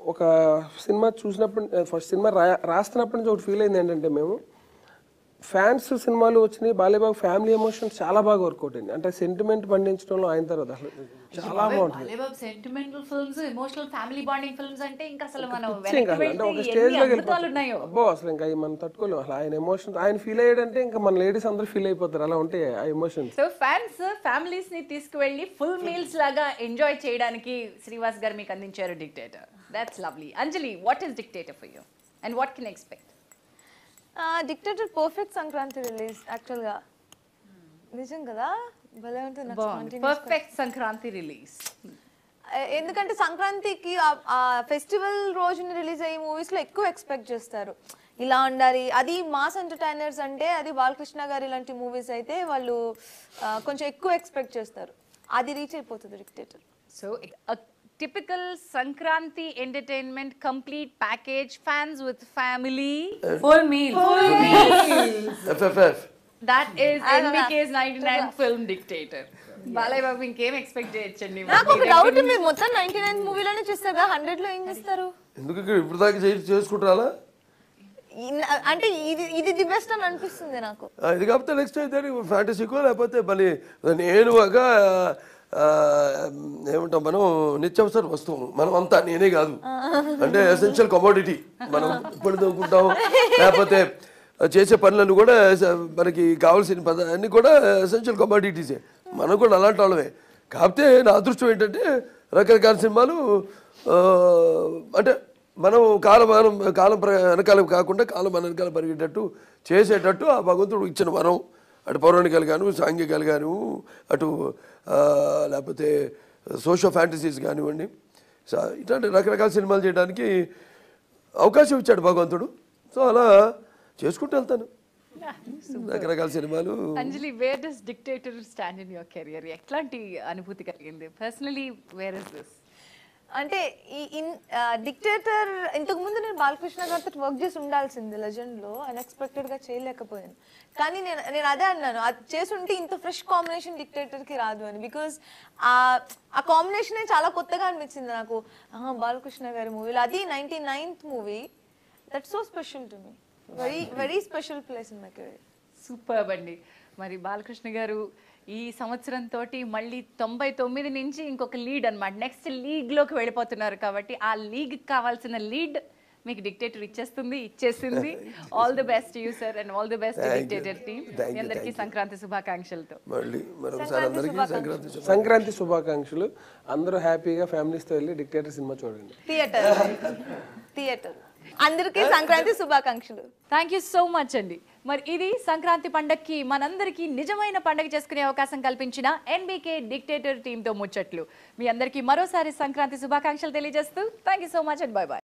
ఒక సినిమా చూసినప్పుడు ఫస్ట్ సినిమా రాస్తున్నప్పటి నుంచి ఒకటి ఫీల్ అయింది ఏంటంటే మేము ఫ్యాన్స్ సినిమాలు వచ్చినాయి బాలేబాబు ఫ్యామిలీ ఎమోషన్స్ చాలా బాగా వర్కౌట్ అయింది అంటే సెంటిమెంట్ పండించడంలో ఆయన తర్వాత అసలు చాలా బాగుంటుంది sentimental films emotional family bonding films అంటే ఇంకా అసలు మనం ఇంకా అంటే ఒక స్టేజ్ లోకి వెళ్ళిపోతాం అబ్బో అసలు ఇంకా మనం తట్టుకోలేము అసలు ఆయన ఎమోషన్స్ ఆయన ఫీల్ అయ్యాడంటే ఇంకా మన లేడీస్ అందరూ ఫీల్ అయిపోతారు అలా ఉంటాయి ఆ ఎమోషన్స్ సో ఫ్యాన్స్ ఫ్యామిలీస్ ని తీసుకువెళ్ళి ఫుల్ మీల్స్ లాగా ఎంజాయ్ చేయడానికి శ్రీవాస్ గారు మీకు అందించారు dictator that's lovely Anjali what is dictator for you and what can expect dictator perfect Sankranti release యాక్చువల్గా నిజం కదా భలే ఉంటుంది పర్ఫెక్ట్ సంక్రాంతి రిలీజ్ ఎందుకంటే సంక్రాంతికి ఆ ఫెస్టివల్ రోజున రిలీజ్ అయ్యే మూవీస్లో ఎక్కువ ఎక్స్పెక్ట్ చేస్తారు ఇలా ఉండాలి అది మాస్ ఎంటర్టైనర్స్ అంటే అది బాలకృష్ణ గారి ఇలాంటి మూవీస్ అయితే వాళ్ళు కొంచెం ఎక్కువ ఎక్స్పెక్ట్ చేస్తారు అది రీచ్ అయిపోతుంది dictator so typical Sankranti entertainment complete package fans with family Full meal. FFF. that is NBK's 99 film dictator Balayya Babu ఇంకేం ఎక్స్పెక్ట్ చేయొచ్చండి నాకు ఒక డౌట్ మీరు మొత్తం 99 మూవీలోనే చూస్తారు కదా 100 లో ఏం చేస్తారు ఎందుకు ఇప్పుడు దాకా చేసుకుంటారా అంటే ఇది ది బెస్ట్ అని అనిపిస్తుంది నాకు ఇది కాకపోతే నెక్స్ట్ అయితే ఫ్యాంటసీకో లేకపోతే మళ్ళీ నేను ఒక ఏమంటాం మనం నిత్యావసర వస్తువు మనం అంతా నేనే కాదు అంటే ఎసెన్షియల్ కమోడిటీ మనం ఇప్పుడు దొరుకుంటాం లేకపోతే చేసే పనులను కూడా మనకి కావాల్సిన అన్నీ కూడా ఎసెన్షియల్ కమోడిటీసే మనం కూడా అలాంటి వాళ్ళమే కాకపోతే నా అదృష్టం ఏంటంటే రకరకాల సినిమాలు అంటే మనం కాలం వెనకాల కాకుండా కాలం వెనకాల పరిగెట్టేటట్టు చేసేటట్టు ఆ భగవంతుడు ఇచ్చిన వరం అటు పౌరాణికాలు గాను సాంఘికాలు గాను అటు లేకపోతే సోషల్ ఫ్యాంటసీస్ కానివ్వండి ఇట్లాంటి రకరకాల సినిమాలు చేయడానికి అవకాశం ఇచ్చాడు భగవంతుడు సో అలా చేసుకుంటూ వెళ్తాను రకరకాల సినిమాలు Anjali where does dictator stand in your career ఎట్లాంటి అనుభూతి కలిగింది పర్సనలీ వేర్ ఇస్ దిస్ అంటే ఈ డిక్టేటర్ ఇంతకు ముందు నేను బాలకృష్ణ గారితో వర్క్ చేసి ఉండాల్సింది లెజెండ్ లో అన్ఎక్స్పెక్టెడ్ గా చేయలేకపోయాను కానీ నేను అదే అన్నాను అది చేసుంటే ఇంత ఫ్రెష్ కాంబినేషన్ డిక్టేటర్ కి రాదు అని బికాస్ ఆ కాంబినేషన్ చాలా కొత్తగా అనిపించింది నాకు బాలకృష్ణ గారి మూవీలో అది 99th movie that's so special to me very very special place in my career super అండి మరి బాలకృష్ణ గారు ఈ సంవత్సరం తోటి మళ్ళీ 99 నుంచి ఇంకొక లీడ్ అన్నమాట నెక్స్ట్ లీగ్ లోకి వెళ్ళిపోతున్నారు కాబట్టి ఆ లీగ్ కావాల్సిన లీడ్ మీకు డిక్టేటర్ ఇచ్చేసింది all the best you sir and all the best dictator team అందరికీ సంక్రాంతి శుభాకాంక్షలతో సంక్రాంతి శుభాకాంక్షలు అందరూ హ్యాపీగా ఫ్యామిలీస్తో వెళ్ళి డిక్టేటర్ సినిమా చూడండి థియేటర్ అందరికీ సంక్రాంతి శుభాకాంక్షలు థ్యాంక్ యూ సో మచ్ అండి మరి ఇది సంక్రాంతి పండగకి మనందరికీ నిజమైన పండగ చేసుకునే అవకాశం కల్పించిన ఎన్బీకే డిక్టేటర్ టీంతో ముచ్చట్లు మీ అందరికీ మరోసారి సంక్రాంతి శుభాకాంక్షలు తెలియజేస్తూ thank you so much and bye by